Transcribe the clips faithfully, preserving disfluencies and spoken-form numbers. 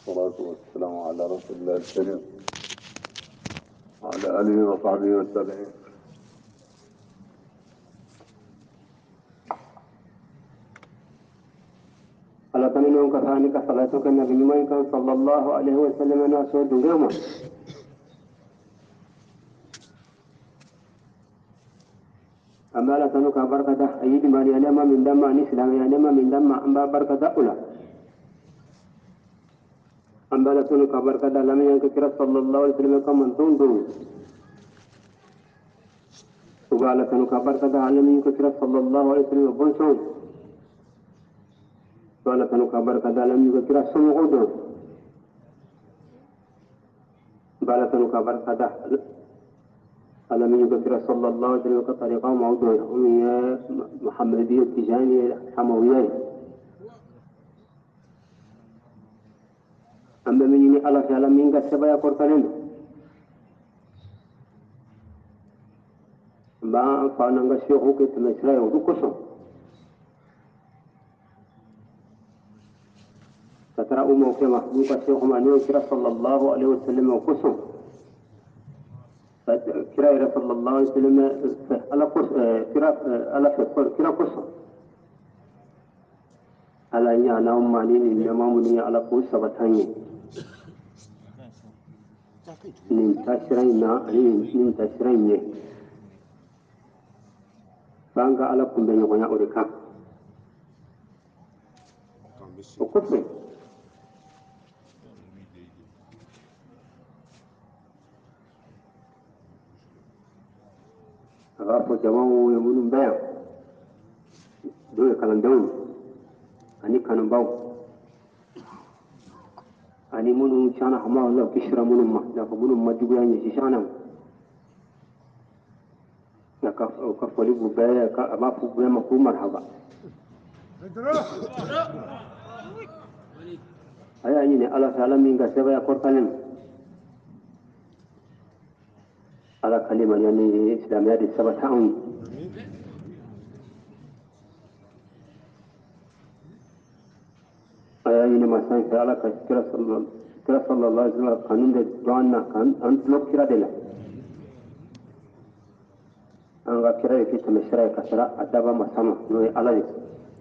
والصلاة والسلام على رسول الله الكريم وعلى آله وصحبه والتابعين. على تمنون كفانك صلاتك النبي ميكا صلى الله عليه وسلم ناس ودوما أما لا تنك بركة أيد ما ينما من دم إسلام ينما من دم أما بركة أولى أما لا تنك بركة لم ينكر صلى الله عليه وسلم كمن تنظر وقال تنك بركة لم ينكر صلى الله عليه وسلم بنشون وقال تنك بركة لم ينكر سمعود وقال تنك بركة لم ينكر صلى الله عليه وسلم كطريقة موضوع أمية محمدية تجانية حموية أما من يني الله تعالى من قد سبا يقول كلمة ما فانا نغشيه كتمسرا يودكسو سترى أمه كما يقول الشيخ معنيه كرا صلى الله عليه وسلم وقسو كرا صلى الله عليه وسلم على قص كرا على فكر كرا قسو على يعني أم معنين إنما مني على قص سبتاني ننتشرين ننتشرين بانغا على كل يوم أوريكا وكفر غافو جماعة يمون بيع دول كلام دون أني كانوا باو أني منو شانا حما الله كشرا منو ما لكن منو ما جبوا يعني شانا لكن كفولي ببيع كما فوق ما فوق مرحبا أي أني الله تعالى من قصبة يقول كلمة على كلمة يعني إسلامية دي سبتاون أي أني مثلا على كرا صلى كرا صلى الله عليه وسلم قانون ده جوانا كان أنت لو كرا دلا أنا كرا في تمشرة كسرة أدابا مسامة نوي على ذي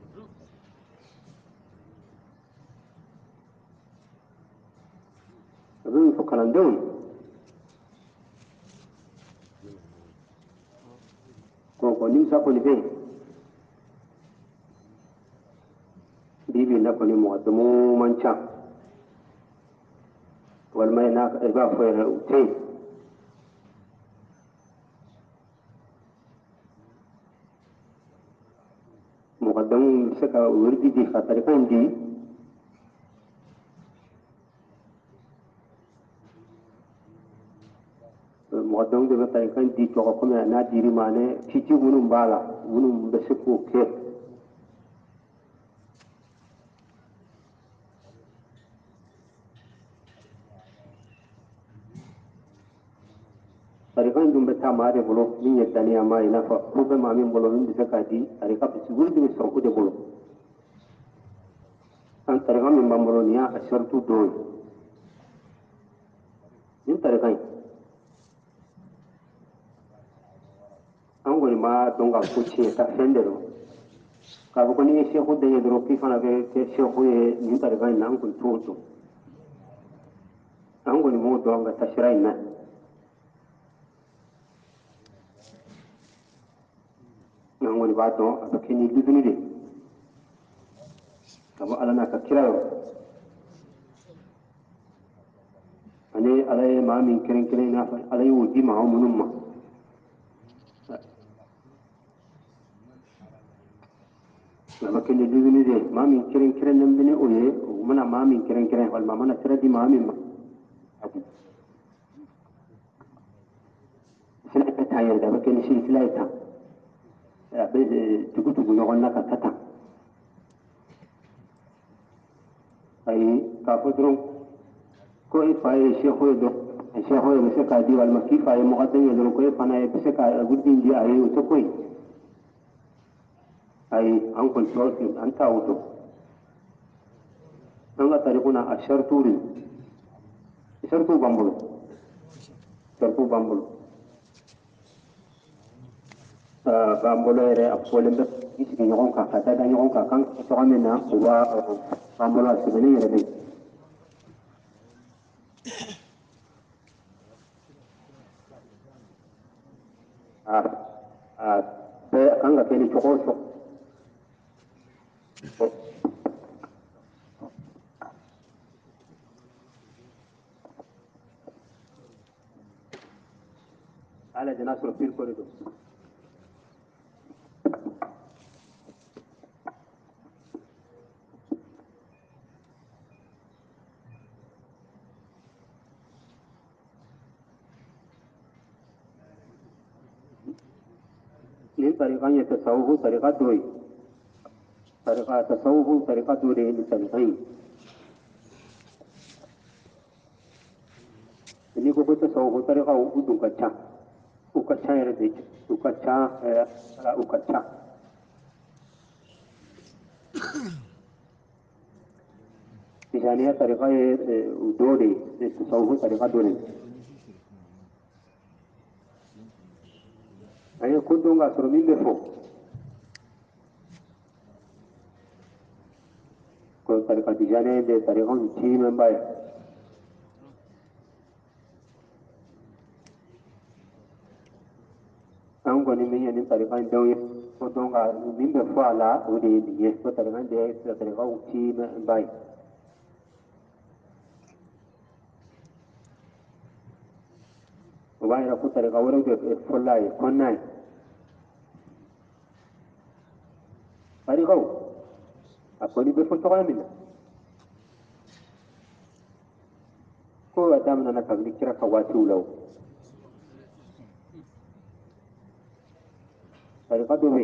أبين فكران دون كوكو نيسا كوني بين بيبي نكوني مقدمو منشا والما يناك إبا فير وتين مقدمو سكا وردي دي خاطركم دي مقدمو دي خاطركم دي توقعكم أنا ديري ماني تيجي ونم بالا ونم بسكو كيف tarikan jumbe ta mare bolo min yeddani ama ina fa kube ma min bolo min bisa kadi tarika bisi wurdi mi sonku de bolo an tarika min bambolo niya ashartu don min tarikan an goni ma donga kuce ta fendero ka ko ni shehu de yedro ki fana ke ke shehu ye min tarikan nan kun toto an goni mo donga tashrai na nangoni bato abakini duduni de kabo alana ka kirayo ane alay ma min kiren kiren na fa alay wudi ma munum ma abakini duduni de ma min kiren kiren nam bini oye mana ma min kiren kiren wal ma mana tiradi ma min ma sila ta tayar da bakini shi sila ta tugu tugu ɲɔgɔn na ka taa tan ayi k'a fɔ dɔrɔn ko i fa ye seeko ye dɔrɔn seeko ye bɛ se k'a di walima k'i fa ye mɔgɔden ye dɔrɔn ko e fana ye bɛ se k'a wurudi di a ye o tɛ ko ye ayi an kɔni tɔ an t'a o dɔn anga tarikuna asharturi shartu bambulu shartu bambulu bambulu ere apole mbe isi nyon ka kata da nyon ka kan to amena uba bambulu asibene ere be ah ah pe anga peli chokoso ala jana sur fil corridor nin tariqan ya tasawuf tariqa doi tariqa tasawuf tariqa doi ni tariqan ini ko ko tasawuf tariqa udu kacha ukacha ya de ukacha ala ukacha tijaniya tariqa doi tasawuf tariqa doi ayo kudunga sur min defo ko tariqa tijaniya de tariqa ti membay an goni min yani tariqa dawi kudunga min defo ala odi ye ko tariqa de tariqa ti membay وبعدين أقول طريقة ولو فلاي كناي طريقة أقول بفتوى منه هو دامنا نكمل كرا كواتو لو طريقة دومي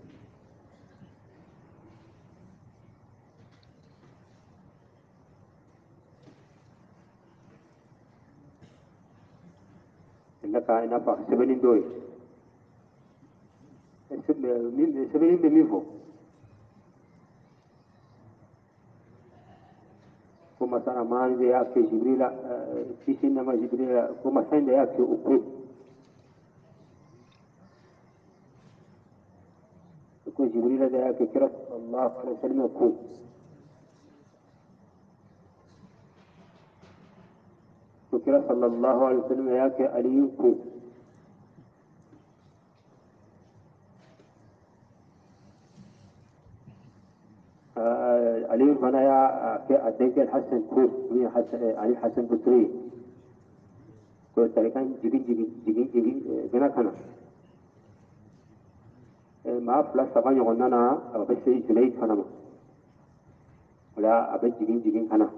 إنك أنا فا سبعين دوي سبعين بميفو كما سأنا ما عندي أكل جبريل كيسين ما جبريل كما سند أكل أكل يكون جبريل ده أكل كرس الله عليه وسلم أكل وكرا صلى الله عليه وسلم ياك عليكم علي بنا يا أديك الحسن كوف مي حسن علي حسن بصري كل تريكان جيبين جيبين جيبين جيبين بنا كنا ما فلاس طبعا يقولنا أنا بس جليد كنا ما ولا أبد جيبين جيبين كنا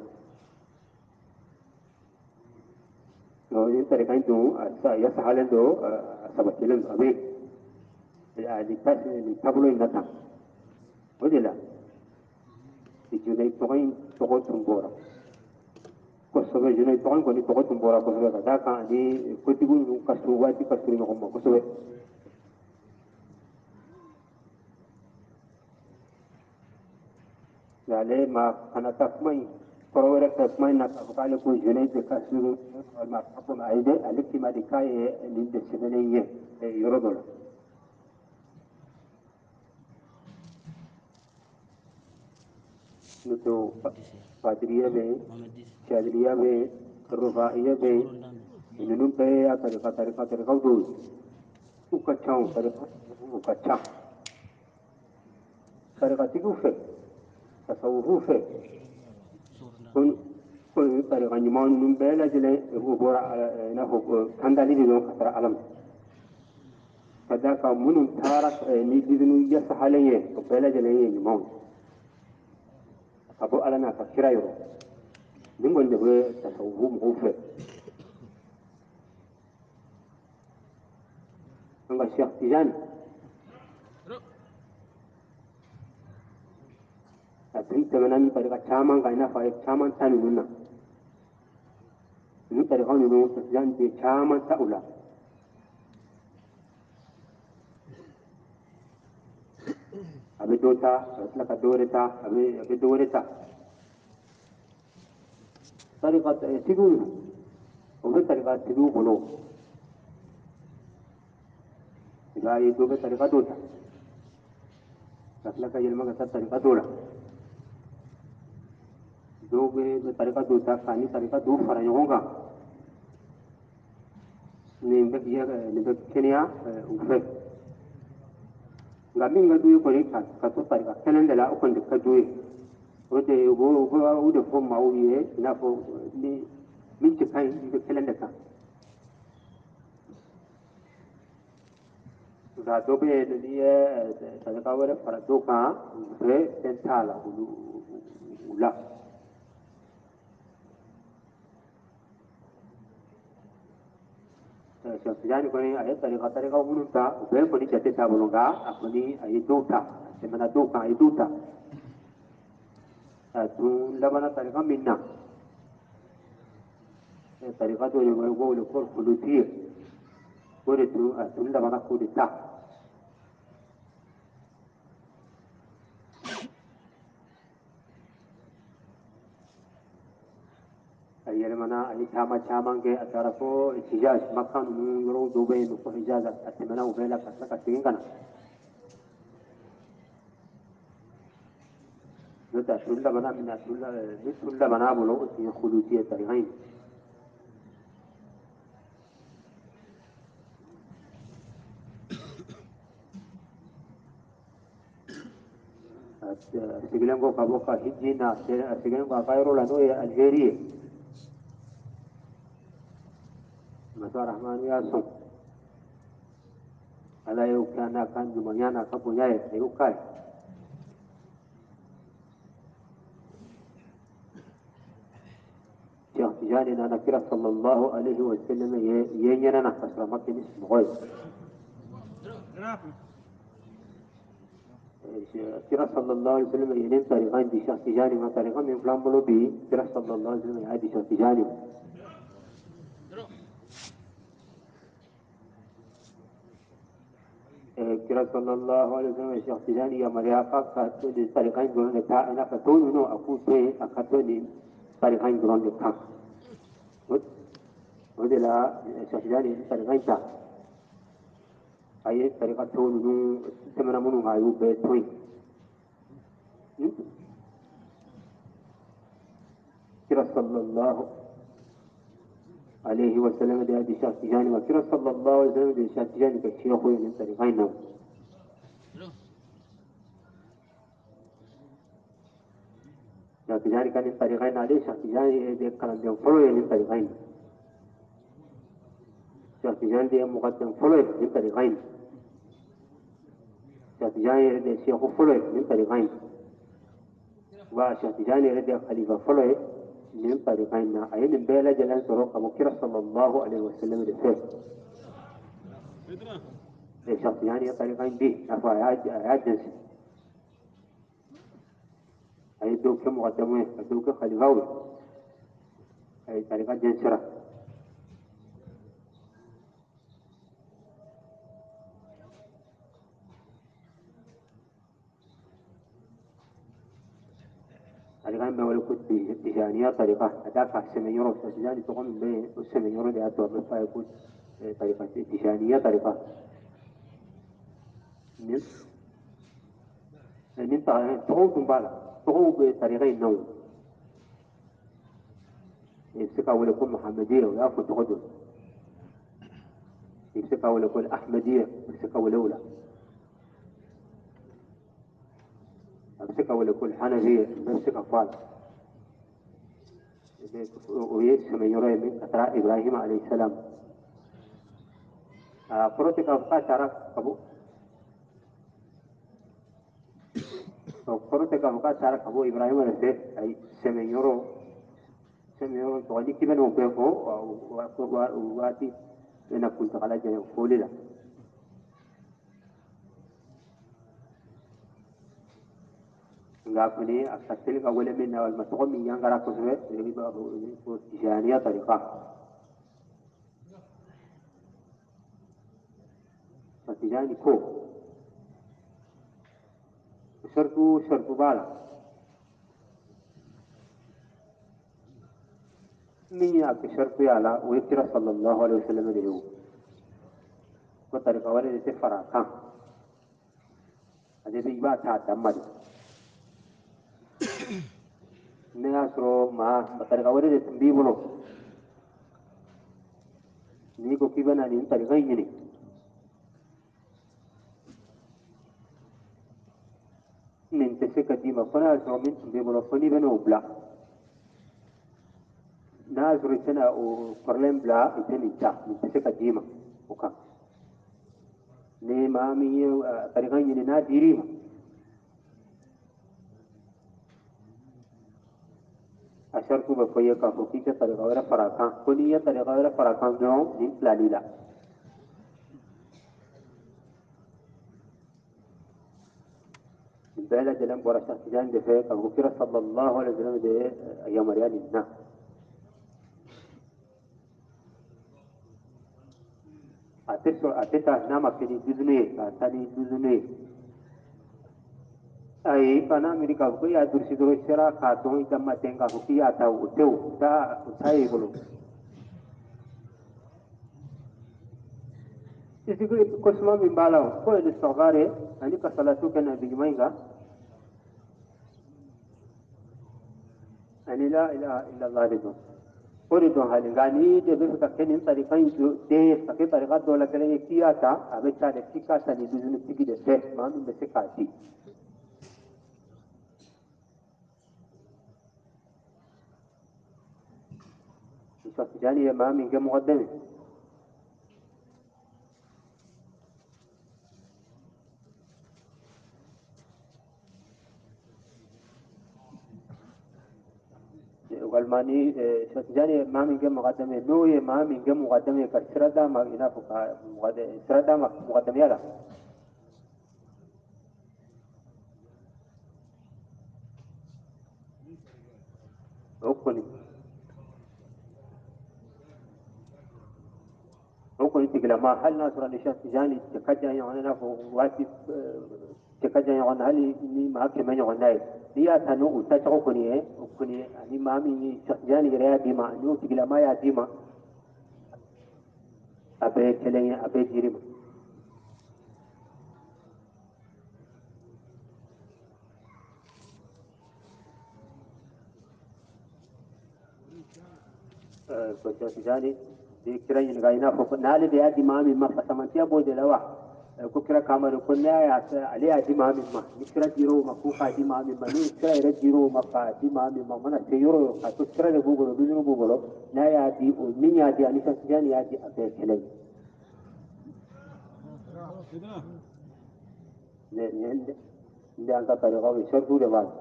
لو أنت ركان دو يسحلن دو سبتيلن أبي يعني تاس تابلو النتا وجلا الجنيه توين توقع تنبورا كسبة جنيه توين كوني توقع تنبورا كسبة كذا كان دي كتبوا كسبوا دي كسبوا نقوم كسبة يعني ما أنا تسمعي فورورك تسمعي نتفقال كل جنيه كسبوا ما تقوم عيدة التي ما دكاي للدسمنية يردون نتو فادرية به شادرية به رفاعية به إنهم به طريقة طريقة طريقة دول وكتشاو طريقة وكتشا طريقة تكوفة تصوفوفة كن كن طريقة نمان من بلا جل هو برا نهو كندالي بدون خطر علم فذاك من تارك نيجدنو يسحليه بلا جل نمان أبو ألنا كشرايو نقول نبغى تصوف مغفر نقول الشيخ تيجان أبين تمنان طريقة شامان كاينا فايق شامان ثاني لنا من طريقة نقول تيجان دي شامان تأولا أبي دوتا أبي لك دورتا أبي أبي دورتا طريقة سيدو وفي طريقة سيدو بلو إذا يدو بطريقة دوتا لكن يلمك طريقة دولا دو بطريقة دوتا كاني طريقة دو فرنجونغا نيمبك نيمبك كينيا وفي ngami nga duye ko rika ka to tarika kenen de la ko de ka duye o de go go o de fo ma o ye na fo ni min ci kai de kelen de ka da do be de ye tarika wala fara do ka be tentala ulu ula yani ko ni ay tarika tarika mununta be ko ni jate ta bolonga akoni ay duta semana duka ay duta tu labana tarika minna tarika do yo go le kor fulutir ko de tu tu labana ko de ta ay mana ay chama chama ke atara ko hijaz makan nu yoro do be no ko hijaz semana u bela ka ka tingana نتا سلا بنا من سلا سلا بنا بلو في خلوتية تريعين سيجلنكو كابوكا هجينا سيجلنكو كايرو لانوي الجيرية مسار رحمن ياسون على يوكانا كان جمعيانا كابونياي يوكاي يعني أنا كرا صلى الله عليه وسلم ينينا نحصر مكة اسم غير كرا صلى الله عليه وسلم ينين طريقان دي شخص جاني ما طريقان من فلان بلو بي كرا صلى الله عليه وسلم يعادي شخص جاني كرا صلى الله عليه وسلم شخص جاني يا مريقا كاتو دي طريقان جرون لتا انا فتون نو اكو تي اكاتو دي طريقان جرون لتا ودي لا شخص جاني طريقان تا أي طريقة تون نو تمنا منو هايو بيتوين كرا صلى الله عليه وسلم دي هذه شخص جاني وكرا صلى الله عليه وسلم دي شخص جاني كشيخ من طريقين نو شخص جاني كان من طريقين عليه شخص جاني دي كلام دي فلو من طريقين شخص جاني دي مقدم فلو من طريقين شخص جاني دي شيخ فلو من طريقين وشخص جاني دي خليفة فلو من طريقين أين بيلا جلان سروق مكرا صلى الله عليه وسلم لفيه شخص يعني طريقين دي أفا عاد جنسي أي دوك مقدمين دوك خليفاوي أي طريقة جنسرة طريقين بولو كنت تجانية طريقة أدافع سميورو تجاني تقوم به السميورو دي أتوى بفا يكون طريقة تجانية طريقة من من تقوم تنبالا تقوم بطريقين نوم يمسكها ولا يكون محمدية ولا أفضل تقدم يمسكها ولا يكون أحمدية يمسكها ولا أولى يمسكها ولا يكون حنفية يمسكها فال ويسمى يرى من كثرة إبراهيم عليه السلام قرأتك أفقا شارك أبو قرأتك أفقا شارك أبو إبراهيم عليه السلام أي سمى يرى سمى يرى تغني كبن وبيكو وواتي أنا كنت على جنة قولي لا ngakuni akasili ka wala min wal matomi yangara ko sebe riba ko tijaniya tariqa fatijani ko shartu shartu bala من أكشرت على ويكرا صلى الله عليه وسلم اليوم وطريقة ولد تفرع كان هذه بيبات هذا ناسرو ما طريقة ولد تنبيبلو نيكو كيبنا نين طريقة يني من تسكة ديما فناسرو من تنبيبلو فني بنو بلا ناسرو تنا وكرلين بلا يتني تا من تسكة ديما وكا ني مامي طريقة يني نا ديريما أشرت بفيا كفوكي كطريقة ولا فراكان كونية طريقة ولا فراكان نوم نين بلاليلا بلا جلم برا شخصيان دفع كفوكي صلى الله عليه وسلم ده أيام ريال النا أتسو أتسا نام كني دزني أتاني دزني أي كنا ميري كفوكي يا درسي درسي سرا كاتون إدم تين كفوكي يا تاو تاو تا تاي بلو إذا كنت كسمة من بالاو كل الاستغفار أني كسلاتو كنا بيجمعينها أني لا إله إلا الله رجل أريدون هالغاني دبي فتكين إن طريقين ده فكي طريقات دولة كلام كياتا أبي تاريخ كياتا ندوزن تيجي ده ما من بسكاتي إيش أتجاني ما من جم مقدمه والماني شتجاني ما من جم مقدمه نوي ما من جم مقدمه كسردا ما ينافق مقدمه سردا ما مقدمه يلا أوكوني أوكوني تقول ما هل ناصر اللي شتجاني تكجا يعني نافق واتي تكجا يعني هل ني ما كمان يعني dia tanu uta chako kuni eh kuni ani mami ni shakjani gira dima ni utigila ma ya dima abe kelenya abe jirim ko shakjani di kira ni ga ina ko nali be ya dima mi ma fasamantiya bode lawa ko kira kamar ko na ya ali ya dima mi ma ni kira jiro ma ko ka dima mi ma ni kira ira jiro ma ka dima mi ma mana te yoro ka to kira de bugolo duzuru bugolo na ya di o min ya di ani shakjani ya di abe kelenya ne ne ne anga tare ko shartu de ba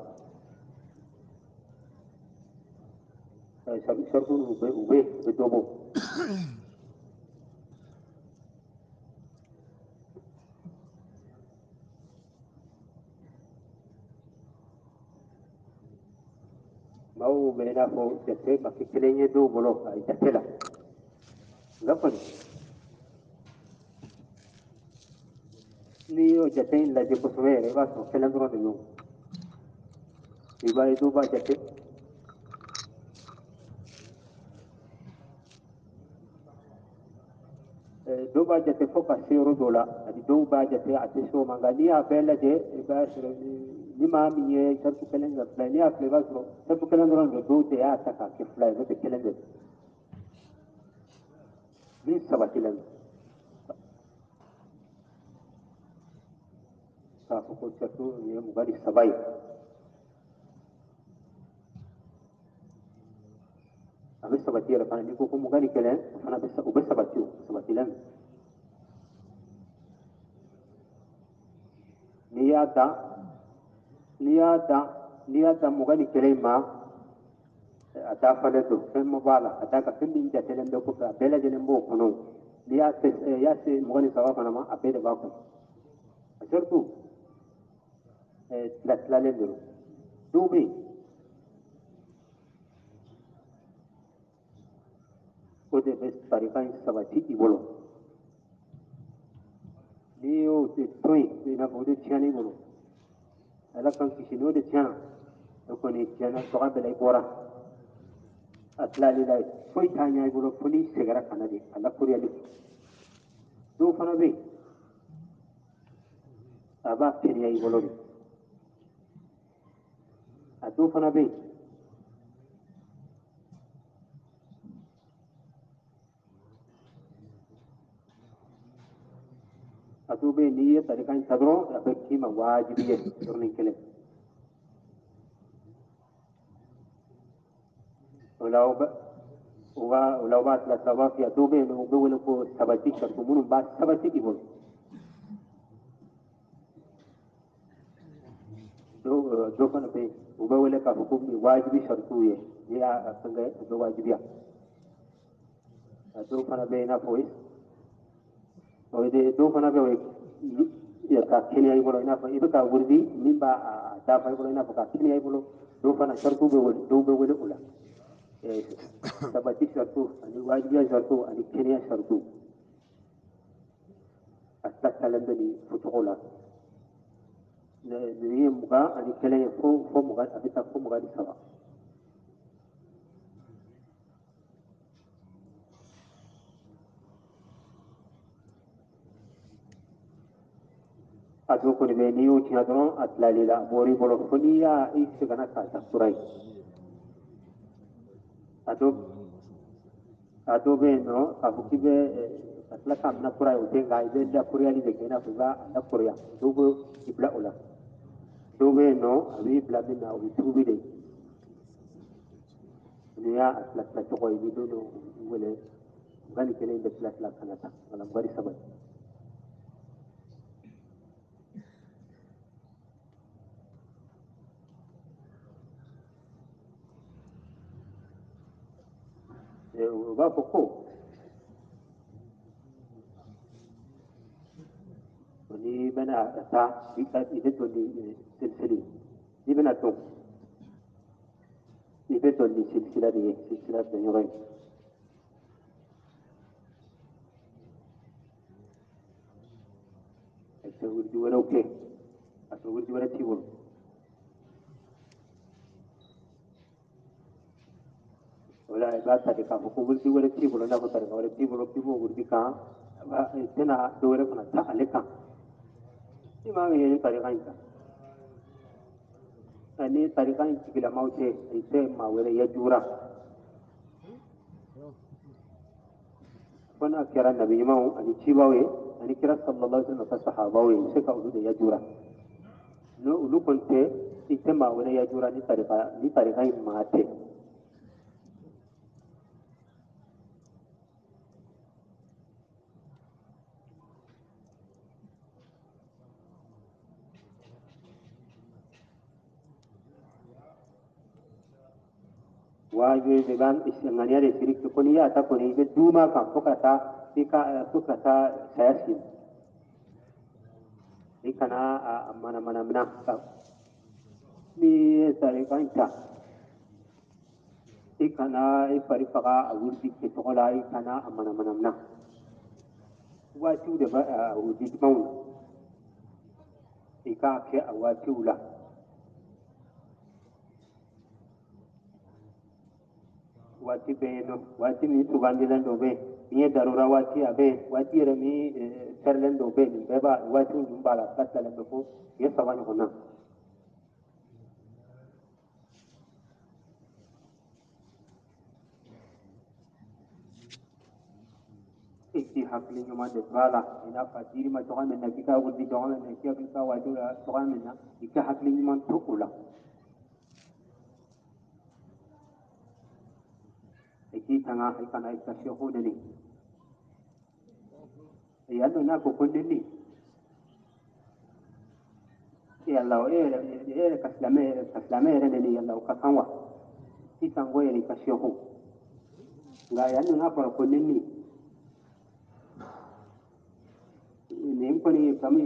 shartu ube ube bedobo mau bena ko jate ka kelenya do bolo ay jatela ngapani ni yo jate la je ko sore ba so kelendro de yo iba itu ba jate do ba jate fo ka zero dola adi do ba jate ati so mangani a bella je ba sero ni ma mi ye sartu kelenga plani a pleva so sartu kelendro do te ya ta ka ke fly do te kelenga ni sabatilan ka ko sartu ni mu gadi sabai abis sabatira kana ni ko ko mu gadi kelen kana bisa ubis sabatiu sabatilan niyata niyata niyata mugani kelema ata fale do femmo bala ata ka fendi ja telen do ko ka bela jelen bo kono niyata ya se mugani sawa kana ma abede ba ko surtout la la lendo dubi ko de bes tarikan sabati ibolo niyo te toy na bode tiani bolo ala kan kishino de tiana ko ni tiana to ga bela bora atlali lai foi tanya ibolo funi segara kanadi ala kuriali do fana be aba kiriya ibolo ni ado fana be ado be ni ya tarikan tadro abe kima wajibiye dornin kele ولو ب... ولو بات لا توافي ادوبه انه بيقول لكم سبتي شرط منهم بعد سبتي يقول دو دو فانا بي وبيقول لك حكم واجبي شرطويه يا سنجا دو واجبيا دو فانا بي نا فويس ودي دو فانا بي يا كاكيني يقول انا فايبكا وردي من با دافا يقول انا فكاكيني يقول دو فانا شرطو بيقول دو بيقول ولا sabati shartu ani wajibiya shartu ani kenya shartu asta kalanda ni futugola ni muga ani kenya fo fo muga abita fo muga di sawa ado ko be ni uti hadron atlalila bori bolo foniya isigana ka takurai ado ado be no abukibe atla kam na kurai utenga ibe da kuriali de kena fuga na kuria dogo ibla ula dogo no abi ibla minna ubi tubi de niya atla atla toko ibi dono wele gani kele inde atla atla kanata wala mbari sabat ba foko ni bana ta ita ita to ni silsili ni bana to ni beto ni silsila de silsila de yore ita wurdi wala oke ata wurdi wala tibul wala ba ta de ka ko wurdi wala tibul na ko ta wala tibul tibo wurdi ka tena dore kana ta aleka ima ye tari kanka ani tari kan kila maute ite ma wala ya jura wana kira nabi mau ani cibawe ani kira sallallahu alaihi wasallam sahabawe sai ka udu ya jura no ulu konte ite ma wala ya jura ni tari ni tari kan mate wajibi be ban isngania de sirik ko ni ya ta ko ni be duma kan fokata ika fokata sayasi ikana mana mana mana ni tare kanka ikana ifari faga awurdi ke tola ikana mana mana mana wati da ba wudi maun ika ke awati ula wati beno wati ni tugandilan do be ni darura wati abe wati rami serlen do be ni beba wati numbala tatala do ko yesa wani hona iki hakli nyuma de bala ina fadiri ma toga men nakika wudi toga men nakika ka wati toga men na iki hakli nyuma tukula iki tanga ikana ikashe hodani yando na ko kondeni yalla o ere ere kaslame kaslame ere ni yalla o kasanwa ikango ere kashe ho ga yando na ko kondeni ne ko ni kami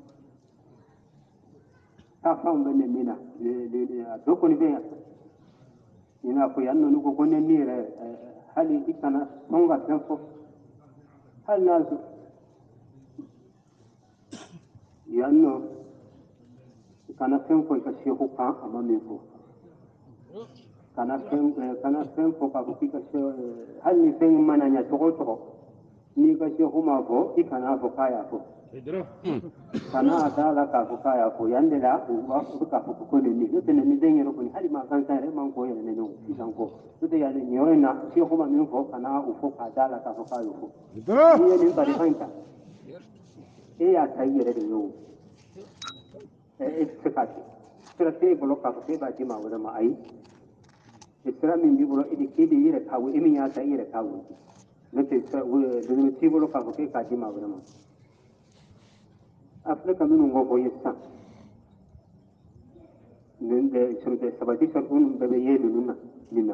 ta fam benne mina de do ko ni be ina ko yando no ko kondeni ere hali ikana songa tanfo hal nasu yanno kana fen ko ka shehu kan amma me ko kana fen kana fen fo ka buki ka hal ni fen mananya to to ni ka she huma fo ikana fo kaya fo kana adala ka fo kaya fo yandela wa ka fo ko ne ni to ne ni den yero ko hali ma kan kan man ko yele ne no isan ko to de yale ni yorena she huma min fo kana u fo ka adala ka fo kaya fo ni ni ta de fanta e ya tayyere de yo e sekati sira te bolo ka fo ba di ma wala ma ai sira min bi bolo idi kidi yire ka wi imi ya ta yire ka wi ne te sa wi de mi ti bolo ka fo ka di ma wala ma Afrika minnu ngo ko yessa nin de surde sabati sarun bebe yedu nunna minna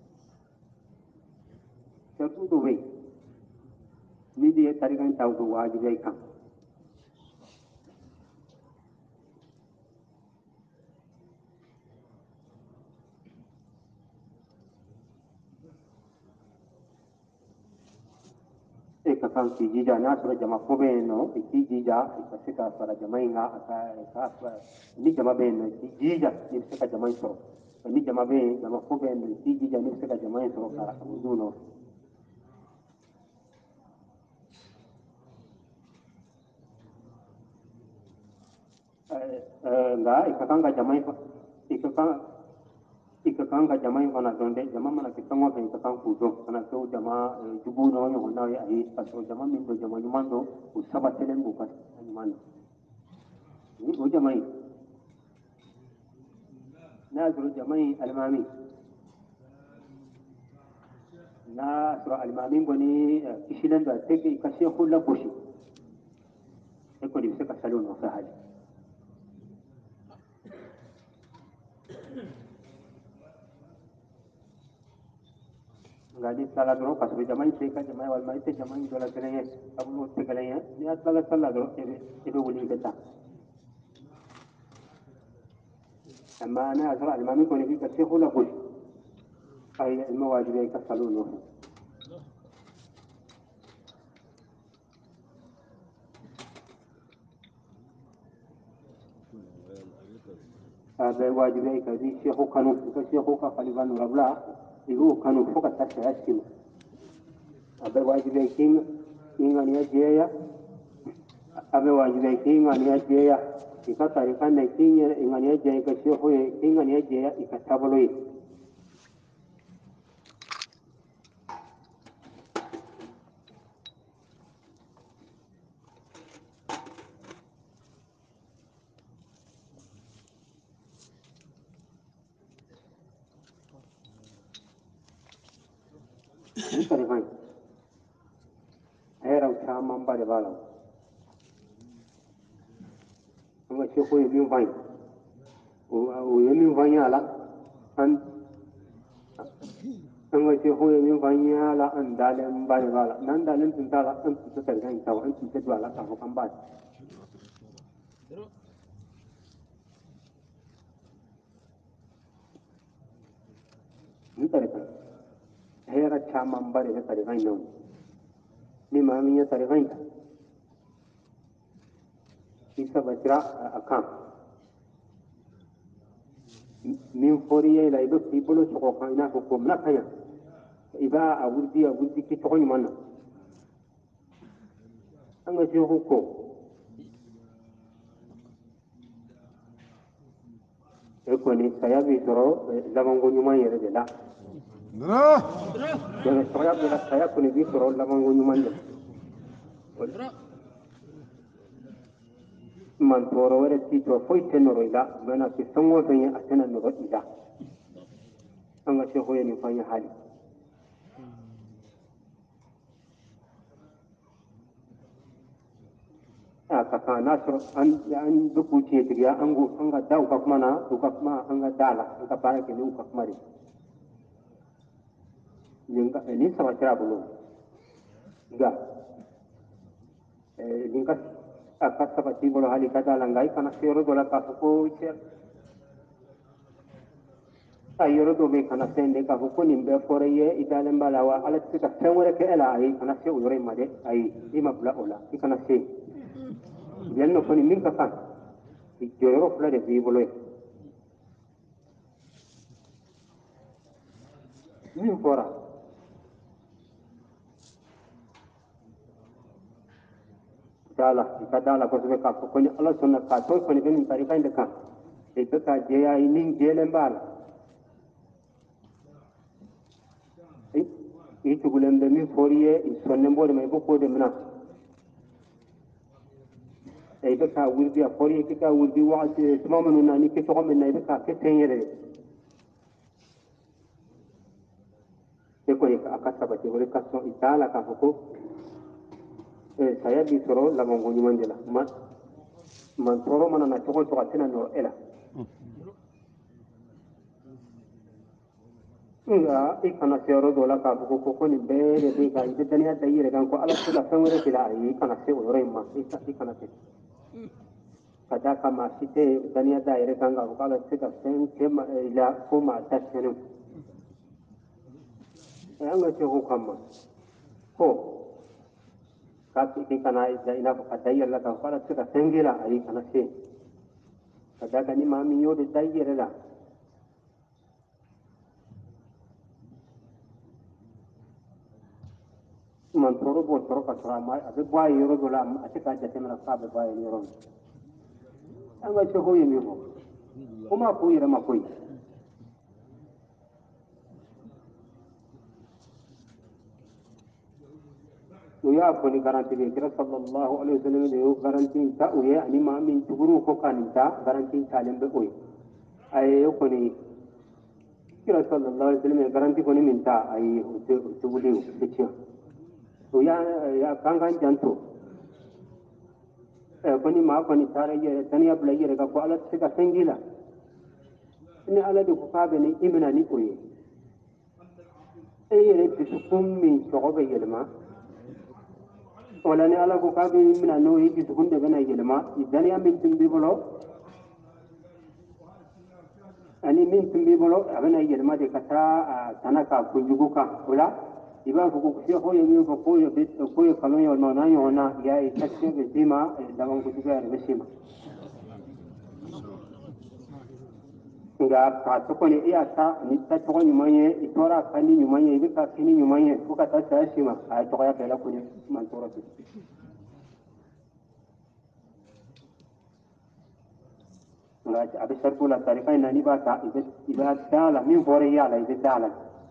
sartu do we ni de tarikan taw do wajibai kan e ka kan ki jija na sura jama ko be no e ki jija e ka sika sura jama inga aka e ka ni jama be no ki jija ni sika jama so ni jama be jama ko be no ki jija ni sika jama so ka abudu no nga e ka kan ga jama e ka kan ika kan ka jama fana donde jama mana ke tango fe ka kan kudo kana to jama jubu no yo na ya ai ka to jama min do jama nyuman do u sabatelen bu ka nyuman ni o jama na zuru jama almami na sura almami goni kishilan da take ka she khulla kushi e ko di se ka salon no fa hali ngadi sala dro ka sura jama te ka jama wal mai te jama do la kene abu te kale ya ni atla sala dro ebe ebe wuli beta amma ana sura almami ko ni ka she khulla kushi ay المواجب ka salon no هذا واجب عليك هذه الشيخ كانوا الشيخ خليفان ربلا يقول كانوا فوق التسعة سنين هذا واجب عليك إن أن يجيا هذا واجب عليك إن أن يجيا إذا تاريخنا نكين إن أن يجيا كشيخ إن أن يجيا إكتابلوي تاريخنا هيرا وشام باري بالا أما شيخ يمين فاين ويمين فاين على أن أما شيخ يمين فاين على أن دالم باري بالا نان دالم تنتالا أن تترجع تاو أن تتدوالا تاو كم بعد ni tarikan hera chama mbare ne tarikan no ni mami ya tarikan ta isa batra akan min foriye la ido sibolo ko kan ina ko ko na kaya iba a wurdi a wurdi ki to ni manna an ga je ko e ko ni saya bi toro lamango nyuma yere de la Dra. de saya bi la saya ko ni bi toro lamango nyuma de man toro wala ti to foi tenoro ila mana ki songo fe atena no ila an ga je ko ni fanya hali ka ka nasro an an duku ce tiya an go an ga dawo ka kuma na to ka kuma an ga dala an ka fara ke ni ka kuma re nin ga ni sama kira bulo ga eh nin ka aka sabati bolo hali ka dala ngai kana sero dola ka ko ce ayoro do be kana sende ka ko nin be fore ye idalen balawa ala tika fenwere ke ela ai kana se uyore made ai ima bula ola kana se yanno ko ni min ka kan joro fula de bi bolo min fora dala ka dala ko be ka ko ni Allah sunna ka to ko ni bin tarika inda ka e be ka je ya inin jelen bal e e to gulen be min foriye e sonne mbode mai ko ko de mina e be ka wurdi a foriye ki ka wurdi wa se tamamanu na ni ke to men na be ka ke tenyere e ko e ka sabati wala ka so itala ka ko saya di soro la mongo nyumandela man man soro mana na toko to atina no ela nga ikana sero dola ka ko ko ni bere de ga ide dania dayire kan ko ala sula samure kila ai kana se ore ma ikana te kada kama site dania dayire kan ga ko ala sika sen ke ma ila ko ma ta senu anga se ko kama ko kaki kana ina kadayar la kan fara suka sangila ai kana se kada gani ma min yo da dayar la man toro bo toro ka tara ma abe boy yoro dola a tika da temra ka be boy yoro an ga ce hoye mi ko kuma ko yira ma koyi ya ko ni garanti be kira sallallahu alaihi wasallam ne yo garanti ta uye ani ma min tuguru ko kaninta garanti ta lembe koyi ay yo ko ni kira sallallahu alaihi wasallam garanti ko ni minta ay tuguli usitia to ya ya kangan janto e ko ni ma ko ni tare ye taniya bla ye ga ko ala tika sengila ni ala de ko ka be ni imna ni koyi e ye bisu kum min to be yelma wala ni ala ko kabe mina no yi tukunde bana yelma idan ya min tumbi bolo ani min tumbi bolo abana yelma de kata tanaka kunjuguka wala iba ko ko ko yemi ko ko yo bit ko yo kalon yo no na yo na ya i takke be dima da wan ko tuga re besima nga ka to ko ni iya ta ni ta to ni manye itora kani ni manye ibi ka kini ni manye ko ka ta ta sima ay to ya bela ko ni man toro ti nga abi sarku la tarika ina ni ba ta ibi iba dala min bore ya la ibi dala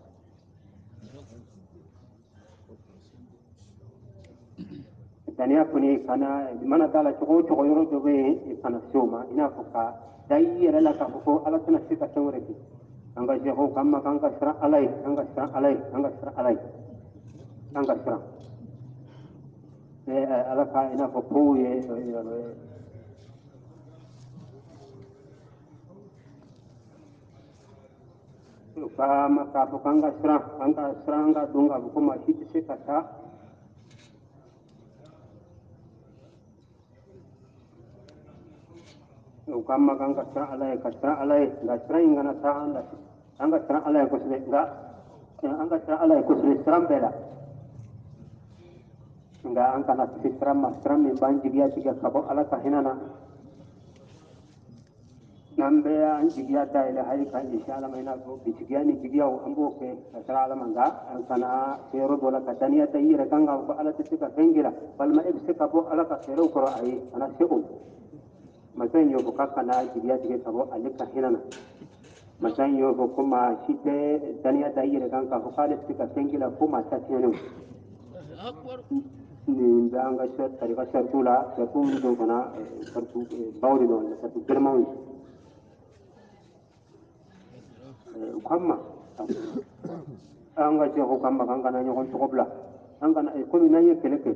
dania kuni kana mana dala to to yoro do be kana soma ina ko ka dayira la ka ko ala tana sita tawreti anga je ho kamma kanga sra alai anga sra alai anga sra alai anga sra e ala ka ina ko po ye ka ma ka ko kanga sra anga sra anga dunga ko ma shi sita ta kamma kanga sra alai ka sra alai ga sra ingana ta anda anga sra alai ko se ga anga sra alai ko se sra bela nga anga na sra ma sra min banji biya tiga kabo ala ka hinana nambe an jigiya ta ila hay ka insha Allah mai na ko bijiya ni jigiya o ambo ke sra ala manga an kana sero bola ka daniya ta yira kanga ko ala tika bengila bal ma ibse ka bo ala ka sero ko ai ana seo masan yo ko kana jigiya tige kabo alika hinana masan yo ko kuma shite daniya ta yira kanga ko ala tika bengila kuma ta tiyano akbar ni danga shat tarika shartula yakum do kana sartu bawri do sartu germawi kamma anga je ko kamma kanga na nyon to kobla anga na ko ni naye keleke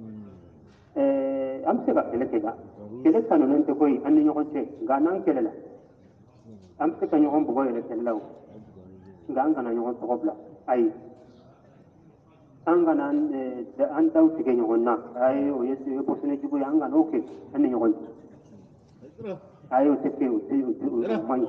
eh am se ga keleke ga keleke kanu nan te koy an nyon te ga nan kelela am se ka nyon bo ele kelaw ga anga na nyon to kobla ai anga nan an taw tige nyon na ai o yesu ko sene jibu anga no ke an nyon ai o te ke o te o mai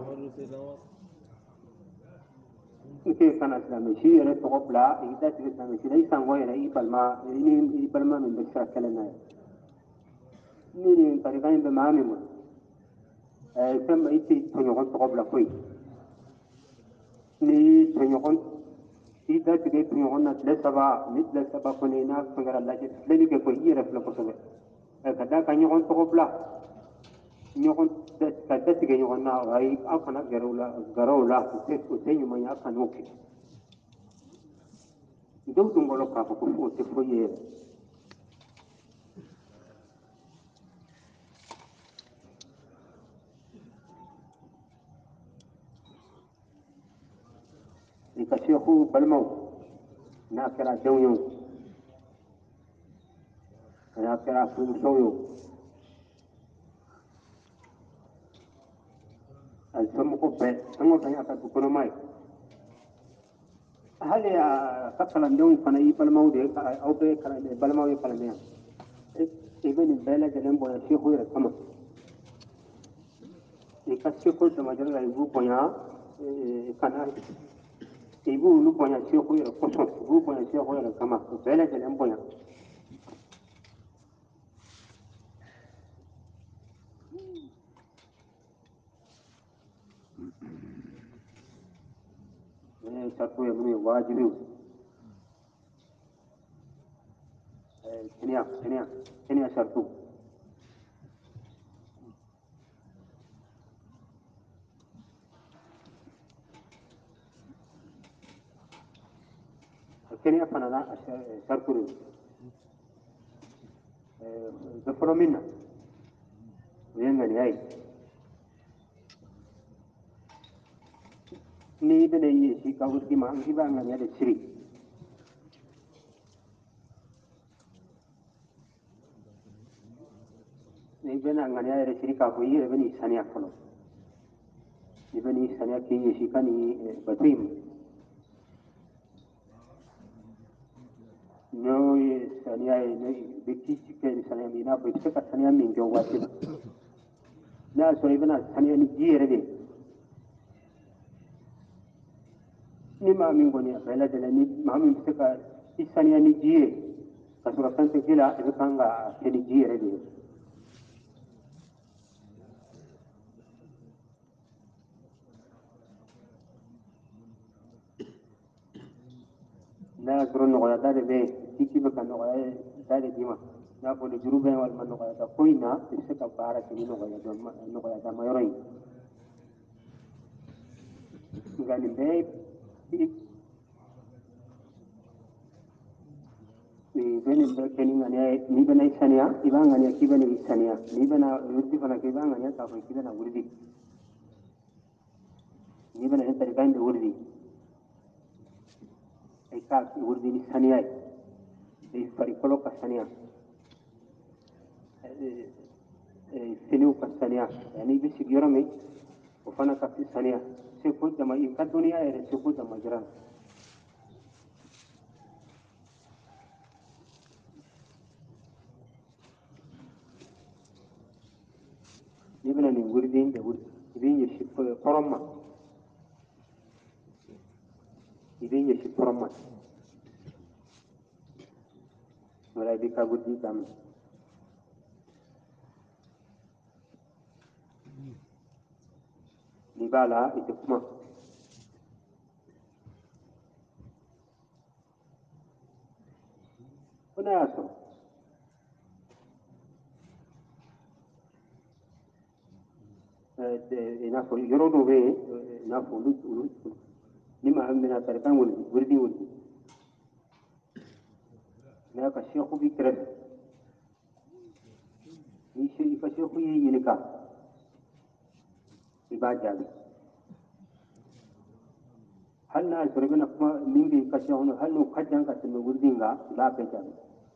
ke kana islami shi yare to qabla ida ti islami shi dai sango yare ibalma ni ibalma min bakra kalana ni ni tariqan be maami mo eh kam iti to nyon to qabla koy ni to nyon إذا تجيب يونا لسبا مثل سبا كونينا سنجر الله جل لذي كوي يرف لكوسبة كذا كان يونا تقبلا يونا كذا تجي يونا غاي أكنا جرولا جرولا تسير تسير يوم يأكل نوكي دو دمبلو كافو كفو تفويه يكشيخو بالمو ناكرا دونيو ناكرا فوسويو السمكو بي سمو بيا كتكونو ماي هل يا كتلا دوني فناي بالمو دي او بي كلا بالمو يكلميا even in bela jalan boya shekhu ya kama يكشيخو تمجرد يبو بيا كنا ibu lu punya siapa yang kosong, ibu punya siapa yang kama, bela jalan punya. Ini satu yang ini wajib. Ini ya, ini ya, ini ya satu. Ini apa nama satu? Zafro minna. Ini mana ya? Ni benda ini si kau di mana? Di mana ni ada siri. Ni benda ni ada siri kau ini ada ni sania kono. Ni benda ni sania kini si kan ni batim. No sania ini beki cikgu sania mina beki kat sania minggu wajib. Nah so ini benda sania ni jier ni. Ni mami ngoni bela jala ni mami mseka isania ni jie kasura kante kila ibukanga keni jie redi na gro no ya dade be tiki be kan no ya dade dima na bole jurube wal man no ya da koina iseka bara kini no ya do no ya da mayoroi ngani be ni bene be keni ngani ni bene isania ibanga ni kibene isania ni bena urdi fana kibanga ni ta ko kibena urdi ni bene enta gande urdi eka urdi ni sania e fari kolo ka sania e sinu ka sania yani bi sigirami o fana ka sania se ko jama in ka dunia e se ko jama jiran ni bene ni urdi de urdi ibin ye shi koroma ibin ye shi koroma wala bi ka gudi kam ni bala ite kuma kuna yaso eh ina fo yoro do be ina fo lu lu ni ma amina tarkan wurdi wurdi wurdi na ka shekhu bi kire ni shi ka shekhu yi yilika ibajabi hal na surbina kuma min bi ka shekhu hal no kajan ka tun wurdinga la ka jabi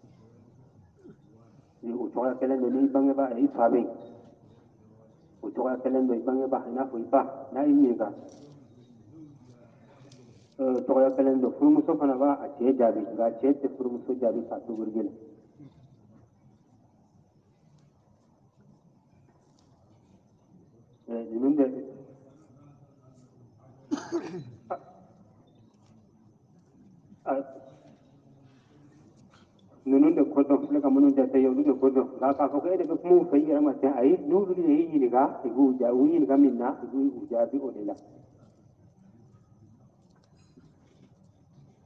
ni o to ya kelen ni bange ba ai fabe o to ya kelen ni bange ba na fo ipa na yi ga eh to ya kelen do fu muso kana ba a ce jabi ga ce te fu muso jabi ka to wurdina eh ni mun da nunun da kodon daga munun da sai yau da kodon ga ka ko kai da kuma fa yi rama sai ai nuru da yi ni ga igu ja wi ni ga minna igu ja bi o lela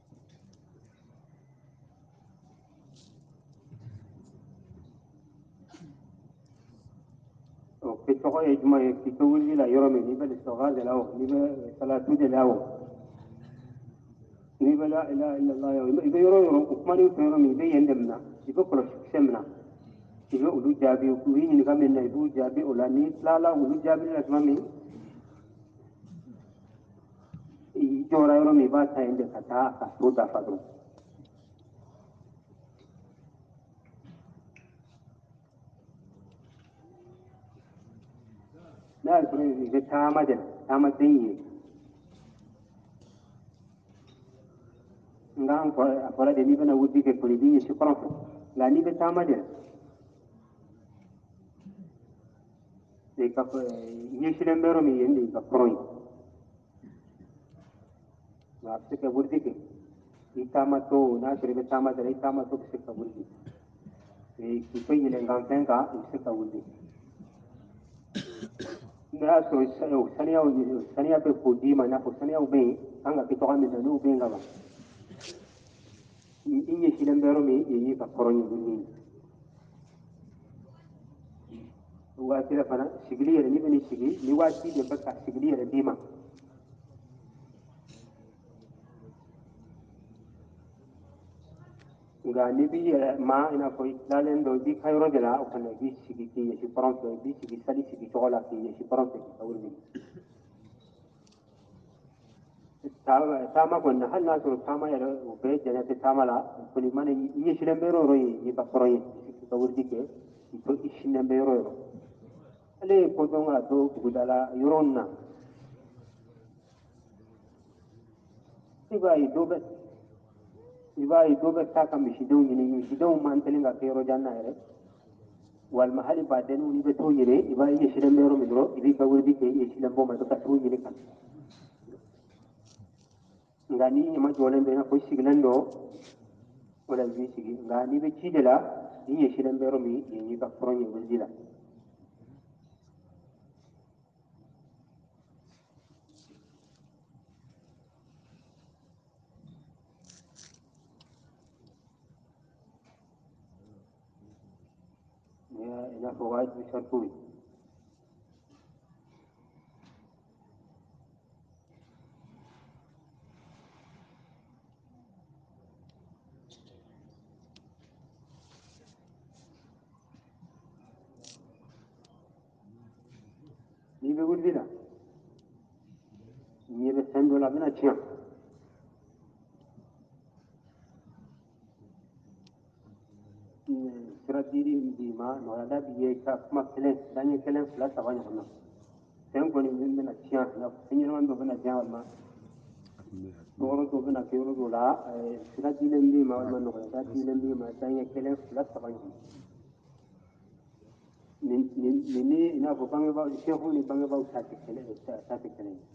ke to e juma e ki to wuli la yoro mi ni be so ga de lawo ni be salatu de lawo ni be la ilaha illa allah yo ibe yoro yoro ko mani to yoro mi be yendemna ibe ko semna ibe ulu jabi ku ni ga men na ibu jabi ulani lala ulu jabi la mami i jora yoro mi ba ta inde kata ka to da fadro na bro ibe ta ma de ta ma tin ngam ko akola de ni bana wudi ke ko ni ci kono la ni be ta ma de e ka ni ci lembero mi yende ka proy ma se ke wudi ke itama to na sere tama de itama to se ka wudi e ki pe ni ngam tenga se ka wudi na so sania sania pe ko di ma na ko sania u be anga ke to ga mi na no be ngaba inye ci lembero mi yi ka proy ni wa tira fana sigili yere ni bani sigi ni wa ci de baka sigili yere dima nga ni bi ma ina ko lalen do di kayro de la o kana bi sigi ki ci pronto bi sigi sali sigi tola ki ci pronto ki tawni ta ta ma ko na hal na so ta ma yere o be jana te ta mala ko ni mane ni ci lembero ro yi ka proye ci tawri ke to ci lembero ro ale ko do nga do gudala yoronna ibai do be ibai do be ta kam shi do ni ni shi do man telinga ke ro janna ere wal mahali baden ni be to yire ibai ye shi lembero mi ro ibi ka wurdi ke ye shi lembo ma to ka to yire kan ngani ni ma jole be na ko siglando wala bi sigi ngani be ci de la ni ye shi lembero mi ye ni ka pro ni wurdi la ya ina ko wajibi shartu ni be wurdi la ni be sendo la bena ci sira diri di ma no ada biye ka kuma kelen danye kelen fula saba ɲɔgɔn na sen kɔni min bɛna tiɲɛ na fɛn dɔ bɛna diyan walima tɔɔrɔ dɔ bɛna kɛ yɔrɔ dɔ la sira dilen bɛ ma walima nɔgɔya da dilen bɛ ma danye kelen fila saba ɲɔgɔn nin nin ni i n'a fɔ bangebaaw sefu ni bangebaaw ta tɛ kelen ta tɛ kelen ye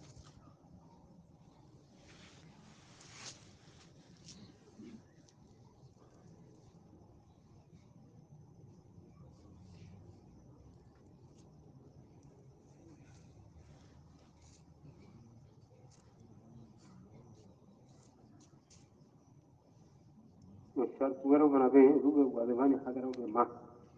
o sarti wɛrɛw fana bɛ yen olu bɛ waleman ni hakɛraw de ma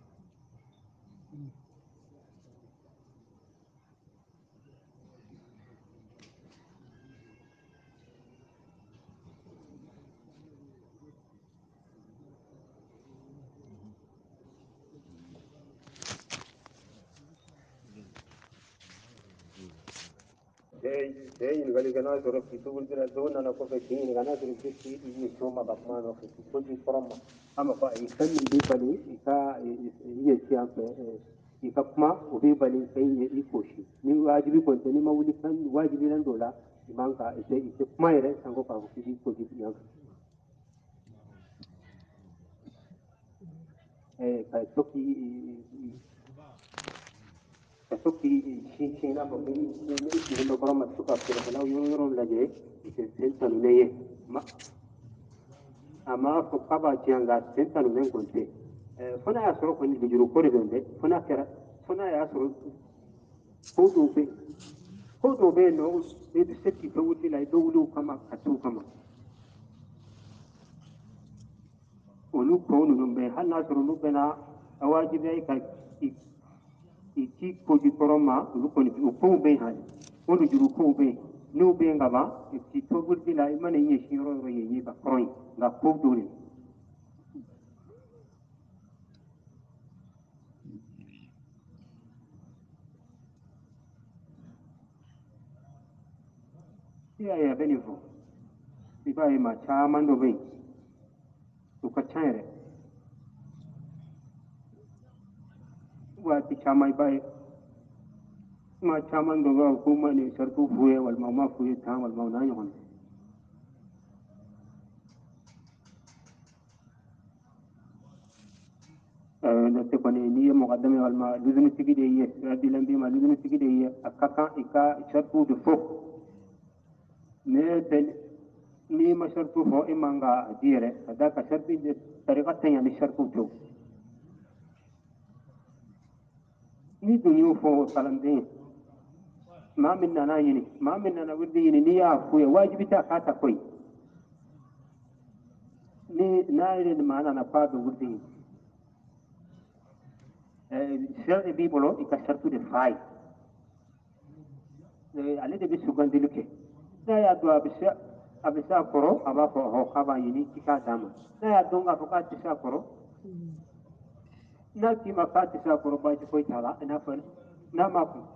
ɲininkali kɛ n'a sɔrɔ k'i tobili la dɔw nana kɔfɛ k'i ɲininka n'a sɔrɔ i tɛ k'i ɲɛsin ma ka kuma nɔfɛ k'i to k'i kɔrɔ ma a ma fɔ ayi fɛn min b'i bali i ka i ɲɛsin an fɛ i ka kuma o b'i bali ka i kosi ni wajibi kɔni tɛ n'i ma wuli fɛn wajibilen dɔ la i man ka i tɛ i tɛ kuma yɛrɛ sanko k'a fɔ k'i b'i kosi yan fɛ ka to k'i ka to k'i sinsin i n'a fɔ k'i sigilen bɛ kɔrɔ ma to ka feerekɛlaw yɔrɔ yɔrɔ lajɛ sen tanunen ye ma a ma fɔ k'a b'a tiɲɛ nka sen tanunen kɔni tɛ fo n'a y'a sɔrɔ kɔni lujuru ko de don dɛ fo n'a kɛra fo n'a y'a sɔrɔ ko dɔw bɛ ko dɔw bɛ yen nɔ i bɛ se k'i to wuli la i bɛ wuli o kama ka t'o kama olu ko ninnu bɛ hali n'a sɔrɔ olu bɛna a wajibiya i ka iki ko di koroma lu ko ni ko be ha o du juru ko be no be ngaba iki to gurdi la imane ye shiro ro ye yi ba koroi nga ko do ni ya ya benifo ibai ma chaman do be to ka chaire wa ti chamai bai ma chaman do ga ko ma ne shartu fuye wal ma ma fuye ta wal ma na yon na te ko ne ni mo qaddame wal ma luzunu tigide ye radi lambi ma luzunu tigide ye akaka ika shartu de fo ne te ni ma shartu fo imanga dire kadaka sharti de tariqatan yani shartu to ni dunyo fo salamde ma minna na yini ma minna na wirdi yini ni ya fu ya wajibi ta kata koi ni na ile maana na fado wirdi eh sharti bibolo ika shartu de fai eh ale de bisu gandiluke na ya do abisha abisha koro aba fo ho kaba yini kika dama na ya donga fo ka tisha koro na ki ma ka tisha koro ba ji koi tala na fa na ma ku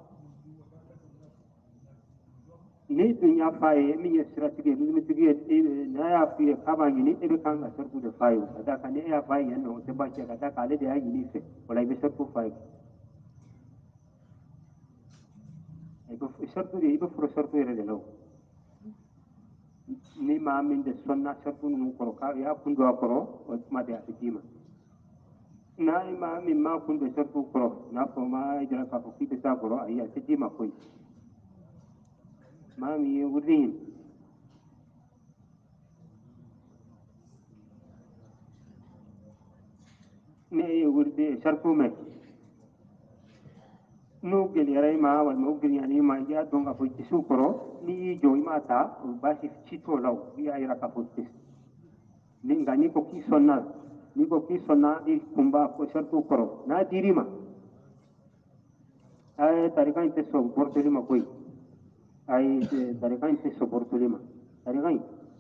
ni dunya faye min ya sira tige min tige na ya fi kaba yini e kan ga sarku da fayo kada ka ne ya faye yanno te ba ke kada ka le da yini fe wala be sarku faye e ko sarku de ibo furo sarku ere de law ni ma min de sonna sarku nu ko ka ya kun do akoro o ma de atima na ma min ma kun de sarku ko na ko ma ida ka ko ki de sa ko ayya atima ko ma mi wudin ne wurde sarku me no geli rai ma wal mo geli ani ma ya donga ko ci sukoro ni jo imata ba ci cito law bi ay raka ko ci ni ngani ko ki sonna ni ko ki sonna i kumba ko sarku koro na dirima ay tarika inte so bortolima koy ay tarika inte so bortolima tarika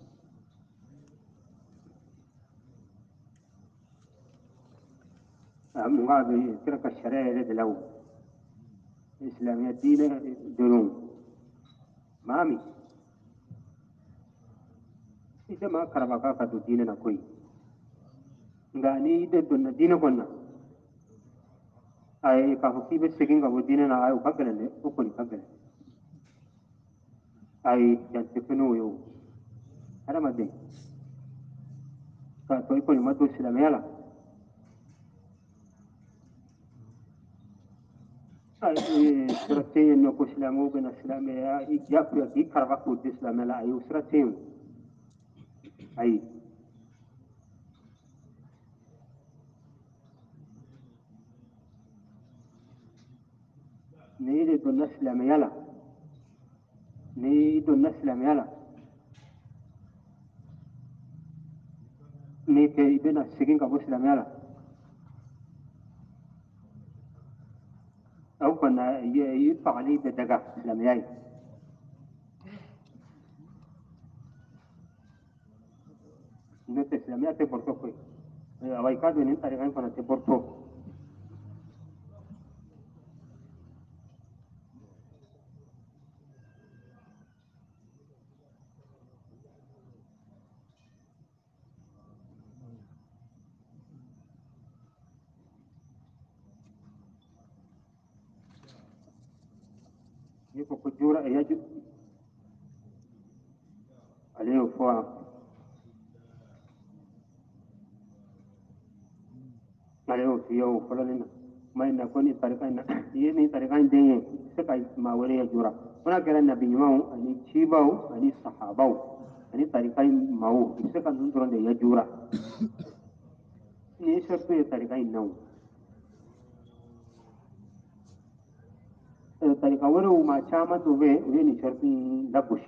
am ngabe kira ka sharia de law islamiyya dina dunun mami ita ma karaba ka ka do dina na koy ngani de donna dina konna ay ka ko kibe segin ga dina na ay ka gele ko ko ni ka gele ay ya tekno yo ada madde ka to ko ni madu islamiyya la ay suratin no ko islamu ben islamiyya ya ku ya ki karaba ko islamiyya la ay suratin ay ni de donna islamiyya la ni donna islamiyya la ni ke ibena segin ga islamiyya la أو كنا يدفع عليه بدقة إسلامية نت إسلامية تبورتو كوي أو يكادو نين طريقين كنا تبورتو يكو كجورة يجد عليه فوا عليه فيو فلاننا ما إن كوني طريقين يني طريقين دين سكاي ما ولي يجورا هنا كان النبي ماو أني تشيباو أني صحاباو أني طريقين ماو سكان نندرون دي يجورا ni shartu طريقين نو طريقة ولو ما شاما دوبي وين shartu labushi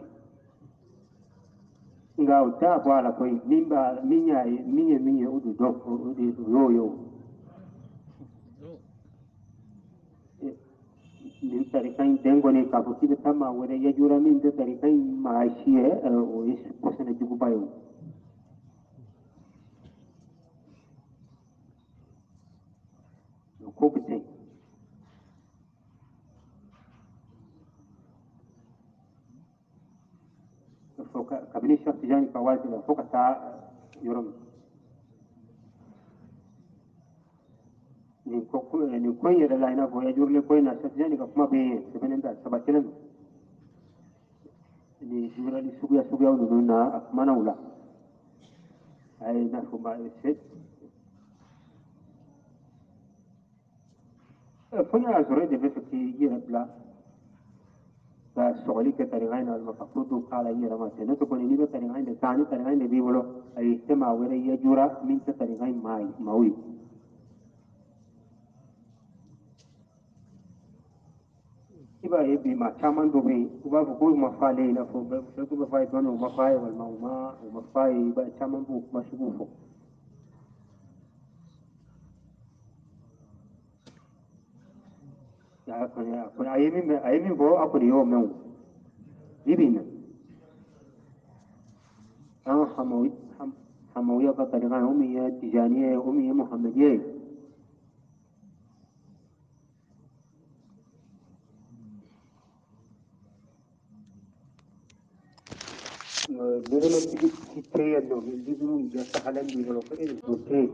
nga uta bwala koi limba minya minya minya udu do udu yo yo min tarikan dengone ka ko kibe tamma wala ya jura min de tarikan ma shiye o is ko sene jugu bayo ko bite fo ka kabini shart jani ka wati la fo ka ta yorom ni ko ni ko yere la ina ko ya jurle ko ina shart jani ka kuma be sebenen da sabatilan ni jura ni subiya subiya na mana wula ay na fo ma se فنا زريد بفتي يربلا فالسؤالي كتريغين المفروض قال يرما تنتقل إني بتريغين ثاني تريغين بيقولوا أي استمع وري يجورا من تريغين ماي ماوي إبا يبي ما شامان دوبي إبا بقول مفعلي لا فو بشكل مفعل دون ومفعل والموما ومفعل إبا شامان بوك مشبوفه يا أكون يا أكون أيمين أيمين بو أكون يوم نوم يبينا أنا حموي حم حموية كتريغان أمية تجانية أمية محمدية لذلك كتير إنه لذلك يستحلم بيقولوا كتير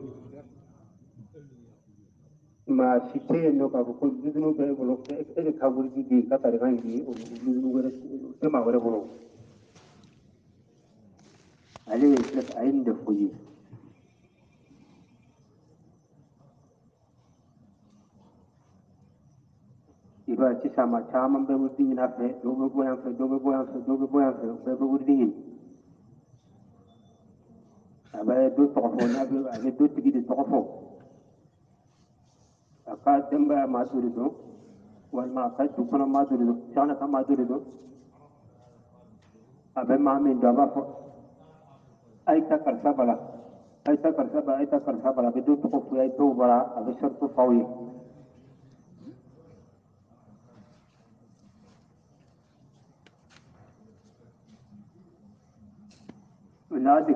ما كتير إنه كابوكو لذلك بيقولوا إذا كابول جدي كتريغان دي لذلك ولا تما ولا بقولوا عليه لك عين دفوي إذا تسمع تامن بودين أفه دوب بويان في دوب بويان في دوب بويان في بودين أبى دو تقفون أبى أبى دو تجد تقفون أكاد دمبا ما تريدو والما أكاد دكنا ما تريدو شانا كم تريدو أبى ما من دابا فو أي تكر سبلا أي تكر سبلا أي تكر سبلا بدو تقفوا أي تو برا أبى شرط فوي نادي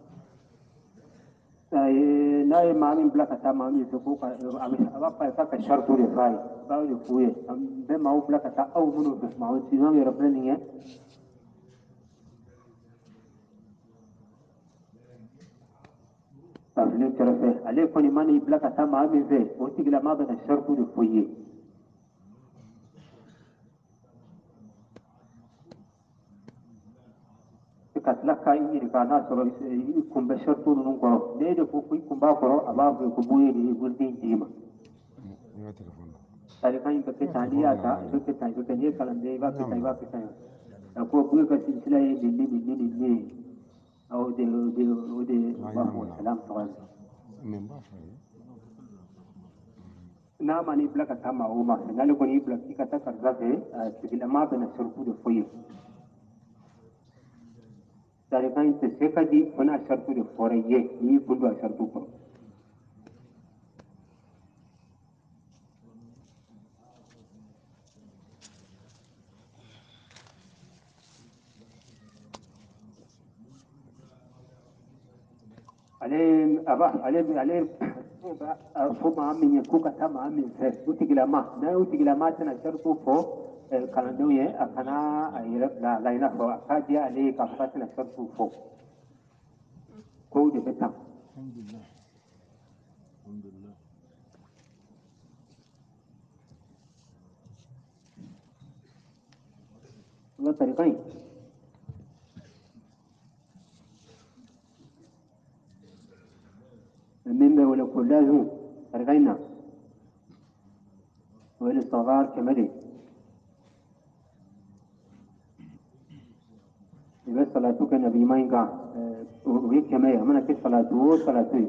ناي مامي بلا كتا مامي سكوكا أبى أبى فاك شرط رفاي باوي فوي بما هو بلا كتا أو منو ما هو سينام يربلنيه أبلي كرفه عليه كوني ماني بلا كتا مامي زي وتيجي لما بين الشرط رفوي katlaka iri kana soro kumbe shartu nun koro dede ko kuy kumba koro ababu ko buye ni guldin dima tari kan ka ke taniya ta ko ke tan ko ne kalan de ba ke ba ke tan ko buye ka silsila yi ni ni ni ni au de de de ba ko salam tawal na mani blaka tama o ma ngale ko ni blaka ka ta karza fe sigila ma bana shartu de foye tarikan ta sai ka ji wani shartu da forayye ni kudu a shartu ko ale aba ale ale fo ma min ko ka ta ma min fe utigila ma na utigila ma tana shartu fo kana dauye akana ayira la la ina fo akaji ale ka fa tana shartu fo ko de beta alhamdulillah alhamdulillah wa tariqain من ولا كلازم ترغينا ولا الصغار كمدي إذا صلاتك نبي ما ينقع وهيك كما أمنا كيف صلاته صلاته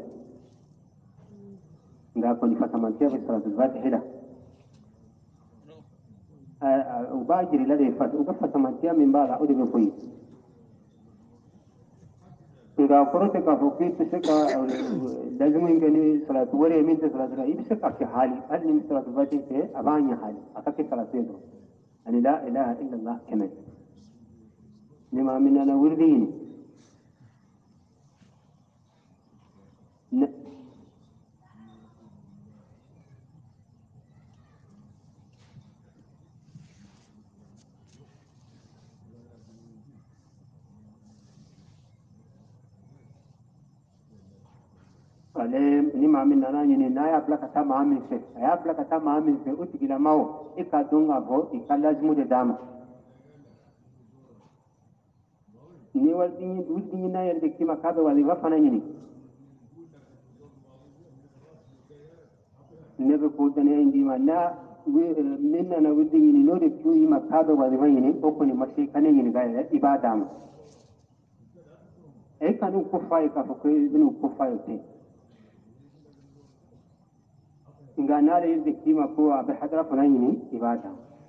إذا كنت فتمانتيا في صلاة الفاتحة له وباجر الذي فات وقف فتمانتيا من بعد أودي بفوي إذا قرأت كفوكي تسكى لازم يمكن صلاة وري من صلاة رأي بسكى في حالي هل من صلاة الفاتحة في أباني حالي أتاكي صلاة يدرو يعني لا إله إلا الله كمان لما من أنا ورديني ale ni mamin nana nyini na ya blaka ta mamin fe ya blaka ta mamin fe uti gila mawo ika dunga bo ika lazmu de dama ni wal dinyi wudi ni na yerde kima kabe wali wa fana nyini ne be ko dane indi ma na minna na wudi ni no de kuyi ma kabe wali wa nyini ko ko ni mashi kane nyini ga ibada ma e kanu ko fay ka ko ibnu ko fay te nga nale yirde kima ko abe hadra fana yini ibada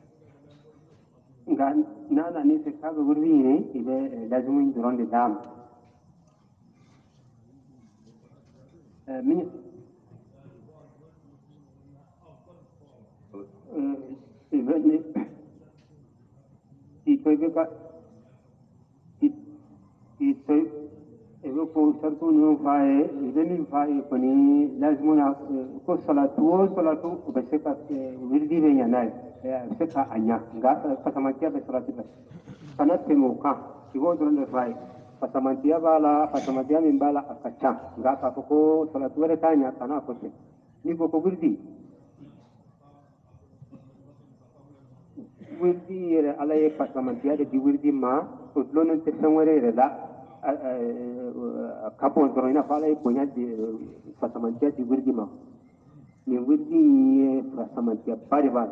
nga nana ni se kaga wurwi ne ibe lazumin duron de dam min ibe ne itoy be ka itoy ebe ko sartu no fae ibe min fae ko ni lazimuna ko salatu o salatu be se ka wirdi be yana se ka anya nga pasamatia be salatu be kana temo ka igo duron de fae pasamatia bala pasamatia min bala akacha nga ka ko salatu wala tanya kana ko se ni ko ko wirdi wirdi yere ala ye pasamatia de wirdi ma ko lonon te sanwere la kapo doro ina fala e bonya di pasamantia di wirdi ma ni wirdi pasamantia bari bari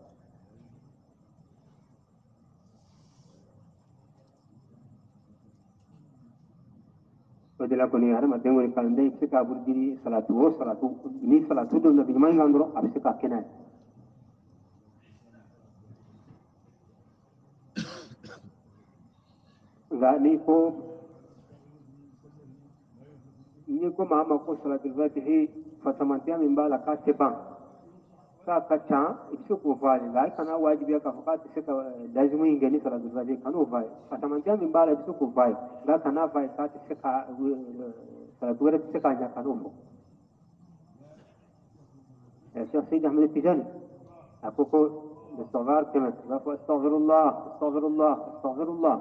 wadila ko ni har ma dengo ni kalande se ka wirdi salatu o salatu ni salatu do nabi man ngandro abse ka kenai ga ni ko ni ko mama ko salatul fatihi pasamantia min bala ka teban ka kacha isu ko vale la kana wajibi ka fakati sika lazima ingeni salatul fatihi kanu vai pasamantia min bala isu ko vai la kana vai ka sika salatul fatihi sika nya kanu fo ya Sheikh Sayyid Ahmed Tijani aku ko istighfar kama la fa astaghfirullah astaghfirullah astaghfirullah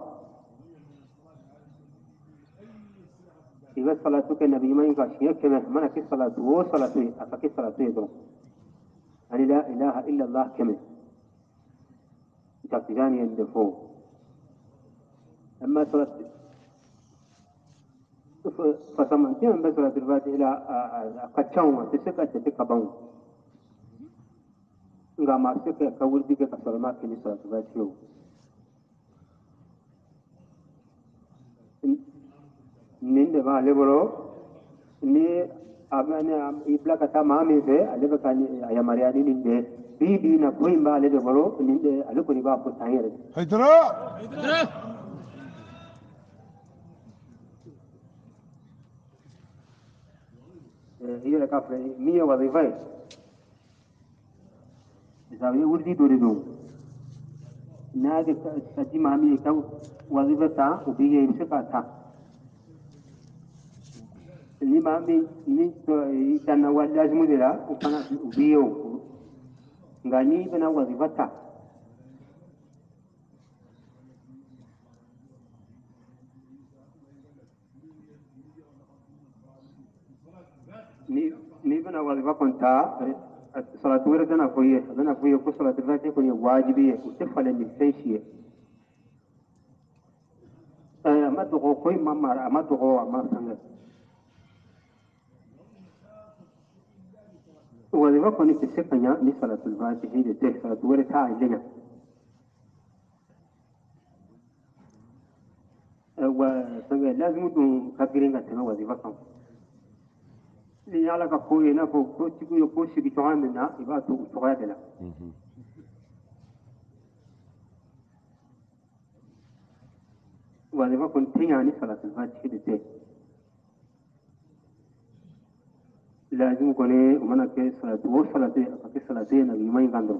إذا صلاتك النبي ما ينقاش كما من في صلاة وصلاة أفكي صلاة يدرو يعني لا إله إلا الله كما تقتجاني الدفو أما صلاة فسمعتين بس صلاة الفاتحة إلى قد شاوما تسكى تسكى بون nga ma sika ka wurdi ka salama ke ni salatu ba ciwo nin de ba leboro ni amana ibla kata ma me fe ale ba kan ya mariani nin de bi bi na ko imba ale de boro nin de ale ko ni ba ko tayere haydara haydara eh ile ka fe mi ya wazifa isawi wurdi dore do na de ka ji ma mi ka wazifa ta ubi ye sika ta ni mami ni tana wa lazimu de la upana ubiyo ngani bana wazifata ni ni bana wazifa konta salatu wala dana koye dana koye ko salatu fati ko wajibi ko tefale ni seyshi eh ma to ko koy mamara ma to ko ma sanga wazifa ko ni tsekanya ni salatu fati de te salatu wala ta ilenya wa sanga lazimu dun kabiringa tena wazifa kan ni ala ka ko ina ko ko tiku yo ko sigi to amina iba to to ga dela wazifa kun tinya ni salatul fatihi de te lazim ko ne mana ke salatu wo salatu ka ke salatu na limai gandro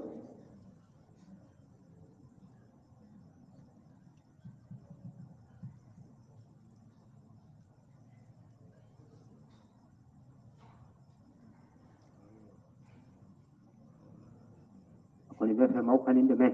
ko ni be fe mau kanin de me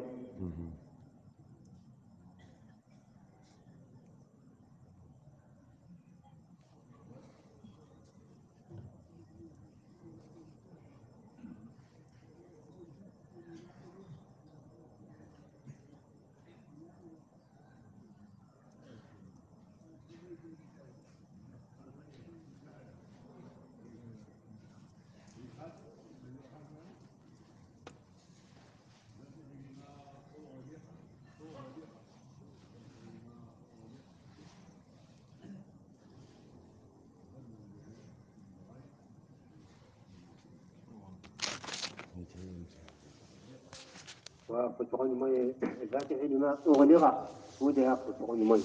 وفتقون مي ذات علم أغلغة ودها فتقون مي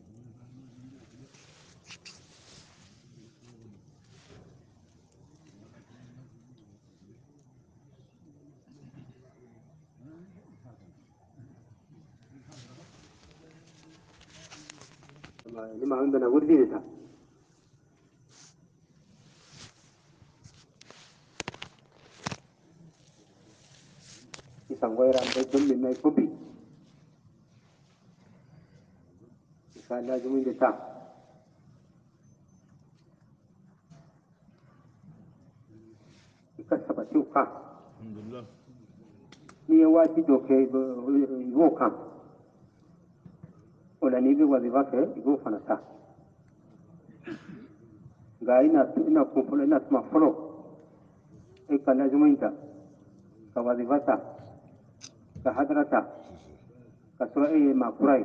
لما عندنا وردي لها يسمى عند الدم من يكبي كان لازم يدفع يكسب شوكا الحمد لله ni wati doke go kam wala ni bi wazifa ke go fanata ga ina ina ko fulo ina ma fulo e kala juminta ka wazifata ka hadrata ka sura e ma kurai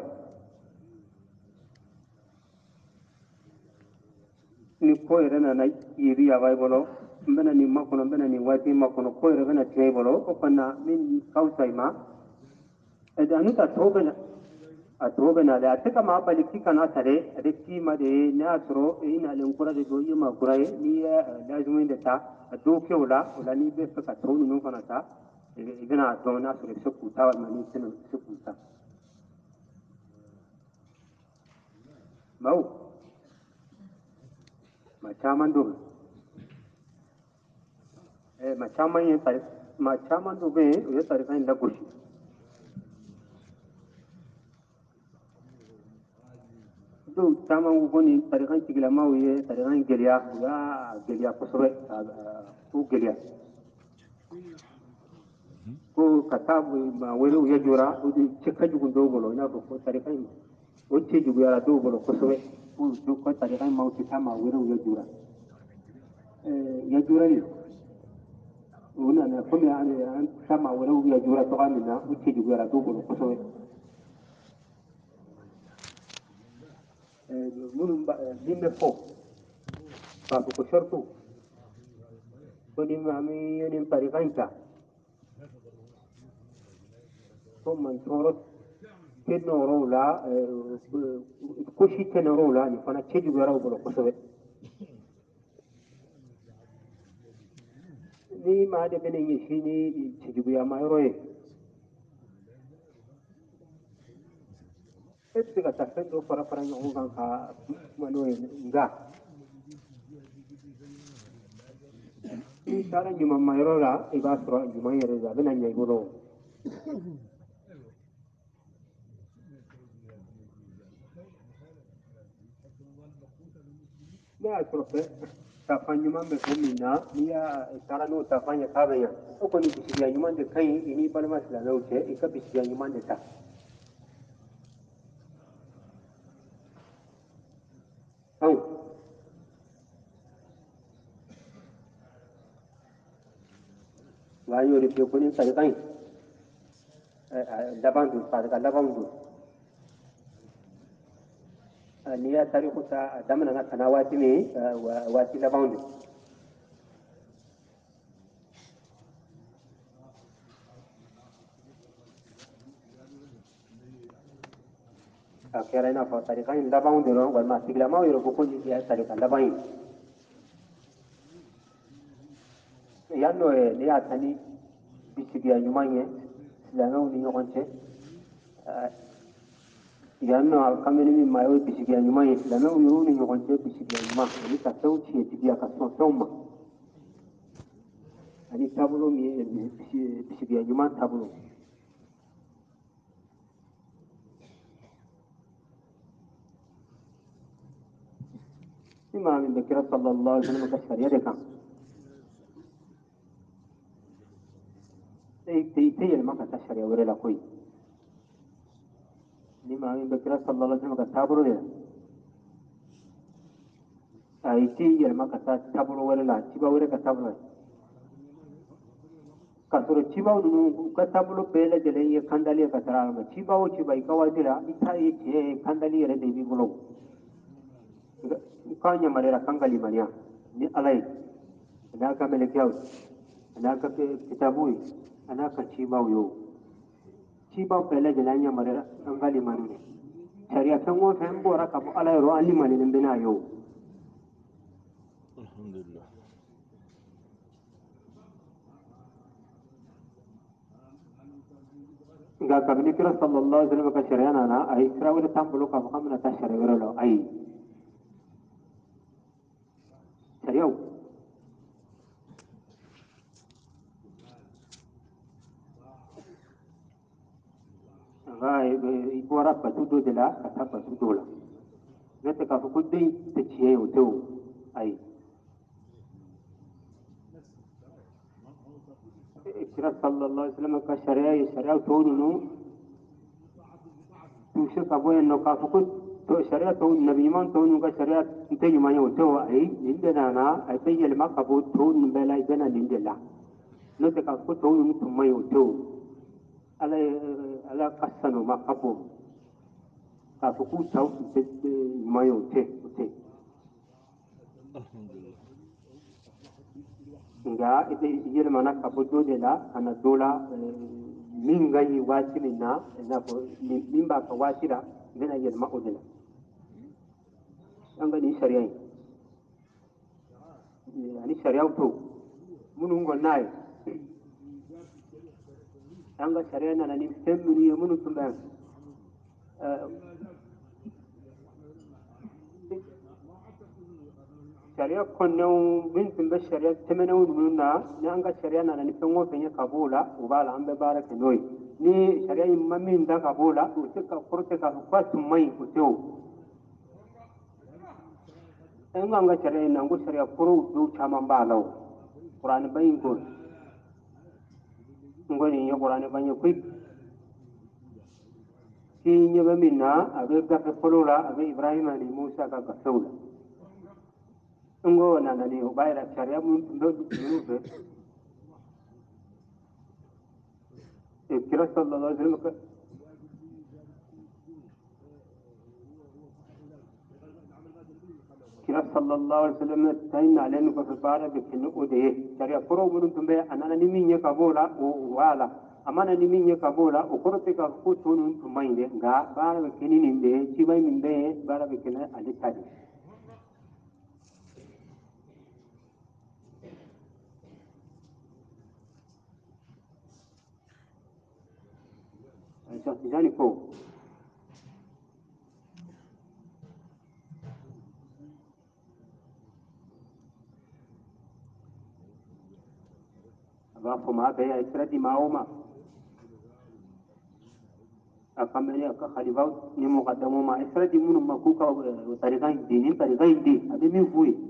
ni ko ere na na yiri ya bai bolo mbena ni makono mbena ni wati makono ko ere bena tei bolo o kana min kausai ma e da nuta tobena a tobena da taka ma baliki kana tare da kima da ne asro ina len kura da doyi ma kurai ni lazumin da ta a doke wala wala ni be saka tonu no kana ta ibina don na sura su ta wa mani tinu su ta mau ma chaman do eh ma chaman yin tare ma chaman do be ya tare kan da gushi do chaman go ni tare kan tigila mau ye tare kan geliya ya geliya kusobe ko geliya ko katabu ma wani ya jura o di cika jugun do bolo ina ko tare kan o ce jugu ya do bolo kusobe ko do ko tare kan mau kita ma wani ya jura eh ya jura ne una na kuma an sama wani ya jura to kan na o ce jugu ya do bolo kusobe eh mun ba dinne fo ba ko shartu ko ni ma mi ni tare kan ta ko man toro tenoro la ko shi tenoro la ni fana ce jugu ya bolo kusobe ni ma da bene yi shi ni ci jugu ya ma roye e daga tafen do fara fara nyon kan ka mano nga i tara ni ma ma rola e ba sro ni ma yere da bena nyai bolo na sro pe ta fanyu man be ko minna ni ya tara no ta fanya ka be ya o ko ni bisi ya nyuma de kai ini balma sala na uche e ka bisi ya nyuma de ta au wa yo ri pe ko ni ta kai laban du fa ka laban du ni ya tarihu ta damana na kana wati ne wati laban du akhirnya fa tarikan laban du no wal ma sigla ma yoro ko ni ya tarikan laban yanno e ne atani bisigiya ɲuman ye silamɛw ni ɲɔgɔn cɛ yanno a kameni min ma ye bisigiya ɲuman ye silamɛw y'u ni ɲɔgɔn cɛ bisigiya ɲuman ani ka fɛnw tiɲɛtigiya ka sɔn fɛnw ma ani taabolo min ye bisigiya ɲuman taabolo ni maa min bɛ kira sallallahu alaihi wa sallam ka sariya de kan te yɛlɛma ka taa sariya wɛrɛ la koyi ni maa min bɛ kira sallallahu alaihi wa sallam ka taabolo de la a ye te yɛlɛma ka taa taabolo wɛrɛ la ciba wɛrɛ ka taabolo la k'a sɔrɔ cibaw ninnu u ka taabolo bɛɛ lajɛlen ye kandali ye ka taara ala ma ciba o ciba i ka waati la i ta ye tiɲɛ ye kandali yɛrɛ de b'i bolo i k'a yamaruyara kan ka limaniya ni ala ye a n'a ka mɛlɛkɛw a n'a ka kitabu ye a n'a ka cibaw ye o cibaw bɛɛ lajɛlen an yamaruyara an ka limani sariya fɛn o fɛn bɔra ka bɔ ala yɔrɔ an limaninen bɛ n'a ye o alhamdulillah nka kabini kira sallallahu alaihi wa sallam ka sariya nana a ye sira wɛrɛ t'an bolo k'a fɔ k'an bɛna taa sariya wɛrɛ la ayi sariyaw nka i bɔra batu dɔ de la ka taa batu dɔ la n'o tɛ k'a fɔ ko den tɛ tiɲɛ ye o tɛ o ayi kira sallallahu alaihi wa sallam ka sariya ye sariya tɔw ninnu tuusi ka bɔ yen nɔ k'a fɔ ko sariya tɔw nabi ɲuman tɔw ninnu ka sariya tɛ ɲuman ye o tɛ o ayi nin de nana a bɛ yɛlɛma ka bɔ tɔw ninnu bɛɛ la i bɛ na nin de la n'o tɛ k'a fɔ ko tɔw ninnu tun man ɲi o tɛ o ala ala ka sanuma ka bon k'a fɔ k'u taw tun tɛ ɲuman ye o tɛ o tɛ nka i bɛ yɛlɛmana ka bɔ dɔ de la ka na dɔ la min ka ɲi waati min na i n'a fɔ min b'a ka waati la i bɛna yɛlɛma o de la an ka nin sariya in ani sariyaw to minnu kɔni n'a ye an ka sariya nana ni fɛn minnu ye minnu tun bɛ sariya kɔnɔnɛw min tun bɛ sariya tɛmɛnɛw ninnu na ni an ka sariya nana ni fɛn o fɛn ye ka b'o la o b'a la an bɛ baara kɛ n'o ye ni sariya in ma min da ka b'o la o tɛ ka kɔrɔ tɛ k'a fɔ k'a tun man ɲi o tɛ o an k'an ka sariya in na n ko sariya kɔrɔw dɔw caman b'a la o kuranɛba in ko n ko nin ye kuranɛba ye koyi k'i ɲɛ bɛ min na a bɛ gafe fɔlɔ la a bɛ ibrahima ni musa ka gafew la n ko nana ni o b'a yira sariya minnu tun bɛ ninnu fɛ kira sallallahu alaihi wa sallam kira sallallahu alaihi wa sallam tayi nalen kɔfɛ baara bɛ kɛ ni o de ye sariya kɔrɔw minnu tun bɛ a nana ni min ye ka b'o la o b'a la a mana ni min ye ka b'o la o kɔrɔ tɛ k'a fɔ ko tɔ ninnu tun man ɲi dɛ nka baara bɛ kɛ ni nin de ye ciba min bɛ yen baara bɛ kɛ ni ale ta de ye Tijani ko a b'a fɔ maa bɛɛ a ye sira di maa o ma a ka mɛn a ka khalifaw ni mɔgɔdamaw ma a ye sira di minnu ma k'u ka tarika in di nin tarika in di a bɛ min f'u ye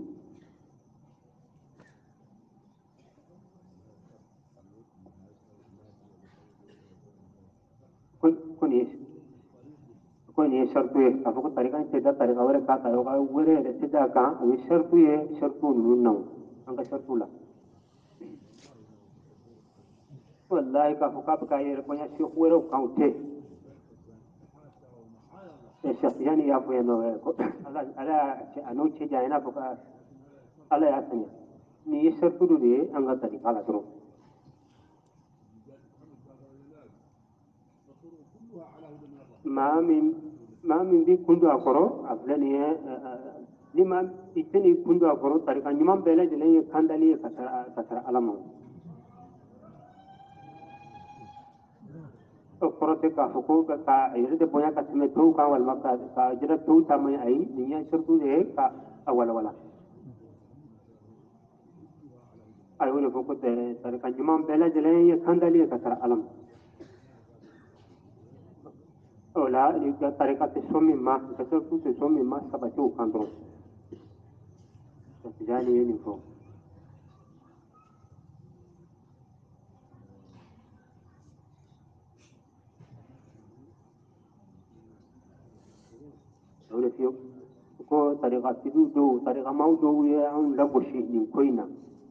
ko nin ye ko nin ye saritu ye k'a fɔ ko tarika in tɛ da tarika wɛrɛ k'a kan o ka wɛrɛ yɛrɛ tɛ da a kan o ye saritu ye saritu ninnu na an ka saritu la wallahi k'a fɔ k'a bɛ k'a yɛrɛ bonya seku wɛrɛw kan o tɛ Sheikh Tijani y'a fɔ yan nɔ ko ala a n'o cɛ janya i n'a fɔ ka ala y'a sɛgɛn nin ye saritu de ye an ka tarika la dɔrɔn maa min maa min b'i kun don a kɔrɔ a filɛ nin ye ni maa i tɛ n'i kun don a kɔrɔ tarika ɲuman bɛɛ lajɛlen ye kandali ye ka taara ala ma korote ka fuko ka ka yirde boya ka tme to ka wal makka ka jira to ta mai ai niya shirku ne ka awala wala ay wala fuko te tar kan jumam bela jele ye khandali ka tar alam ola ni ka tarika te somi ma ka so tu te somi ma sabatu kandro tijani ye ni fo wala fiyo ko tarika tidu do tarika mawdo ye an lagoshi ni koina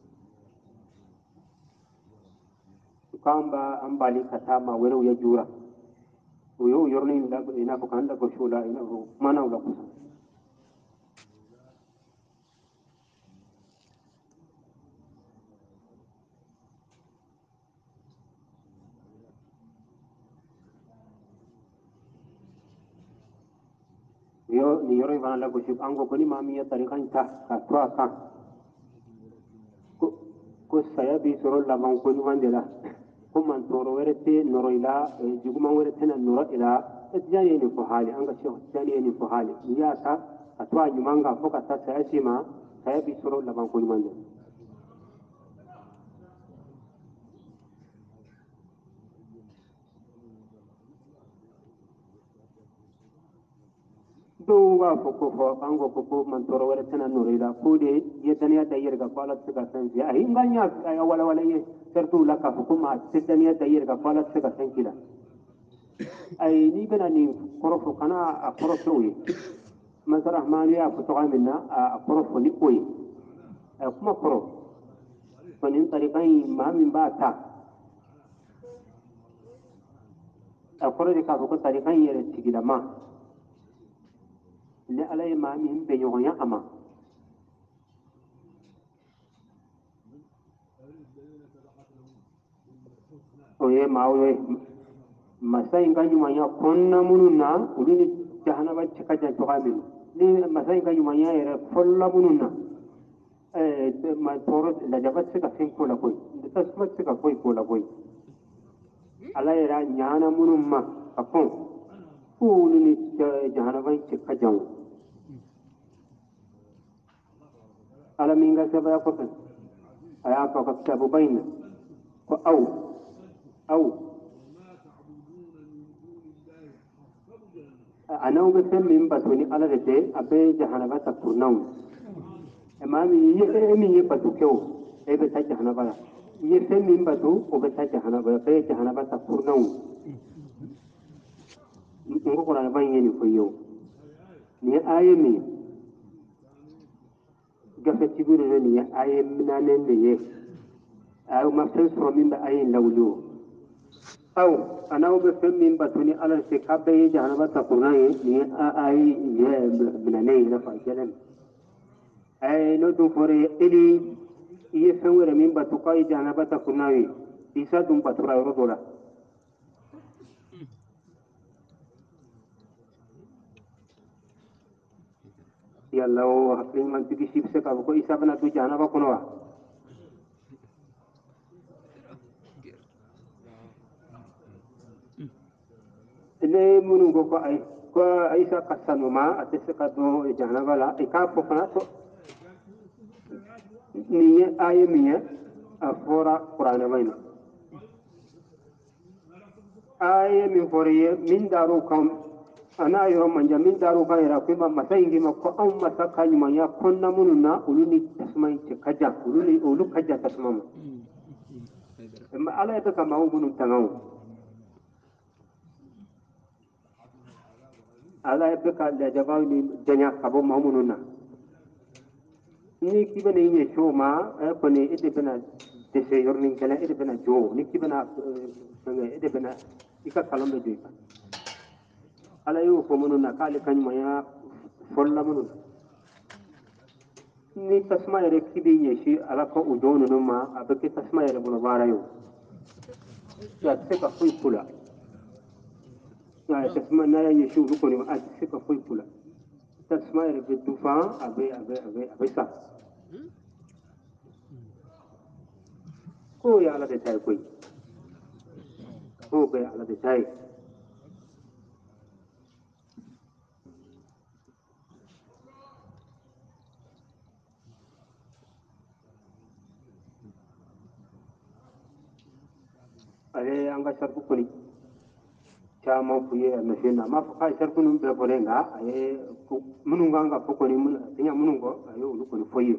kamba ambali katama wero ya jura uyo yorni la ina ko kanda ko shula ina ko mana wala kusa yo ni yoro ivana la ko ship ango ko ni mami ya tarika ta ka to ka ko ko saya bi soro la man ko ni mandela ko man toro werete noro ila juguma werete na noro ila tjani ni ko hali anga shi tjani ni ko hali ya ta atwa nyumanga ko ka ta saya sima saya bi soro la man ko ni mandela do wa foko fo ango foko man toro wala tana norila ko de yedaniya da yerga fala tsaka san ya hinganya wala wala ye sertu la ka foko ma tedaniya da yerga fala tsaka san kila ay ni bana ni korofo kana a korofo yi masar rahmani ya futo minna a korofo ni koyi kuma koro to nin tariqai ma min ba ta a koro de ka foko tariqai yere tigila ma ne alay ma min be nyoya ama oye ma oye masai nganyu manya konna mununa ulini jahana ba chika jan to gamin ni masai nganyu manya era folla mununa eh ma toro la jabat sika fin ko la koy ta sma sika koy ko la koy ala era nyana munumma akon ulini jahana ba chika jan ala minga sabaya ko kan aya ko ka tabu bayna ko aw aw ana uga sen min batuni ala rete abe jahanaba ta kurnaw emami ye mi ye batu kew e be ta jahanaba la ye sen min batu o be ta jahanaba be jahanaba ta kurnaw ngo ko na ban yeni ko yo ni aye mi gafe tiburu ni aye minanen ne ye ayo mafsen so min ba aye lawlu aw ana uga sen min batuni ala rete kabe jahanaba ta kurnaw ni aye ye minanen na fa jalan ay no dum fore eli iye fenwere min batu kai jana bata kunawi isa dum batura yoro dola yalla o hakli man tigi sibse ka ko isa bana du jana ba kunwa le munu go ko ay ko isa kasanu ma atese ka do jana bala ika fofana to niye aye miye afora qur'ana bayna aye min foriye min daru kam ana yoro manja min daru kan era kuma masai ngi makko an masaka nyuma ya konna mununa uluni tasmai ce kaja uluni ulu kaja tasmama amma ala ya kama munun tangaw ala ya beka da jabaw ni janya kabo mamununa ni kibane ye shoma ko ne ide bana de se yorni kala ide bana jo ni kibana sanga ide bana ika kalambe joika ala yo ko mununa kale kanyuma ya folla mununa ni tasma yare kibi ye shi ala ko udonu numa abake tasma yare bono barayo ya tseka fuy kula ya tasma na ya shi ruko ni a tseka fuy kula tasma yare be tufa abe abe abe abe sa ko ya ala de tay koy فوق على دتاي ale anga sharbu kuni chama fuye na fina ma fa sharbu num be bolenga aye mununga anga pokoni mun tinya munungo ayo lu kuni foye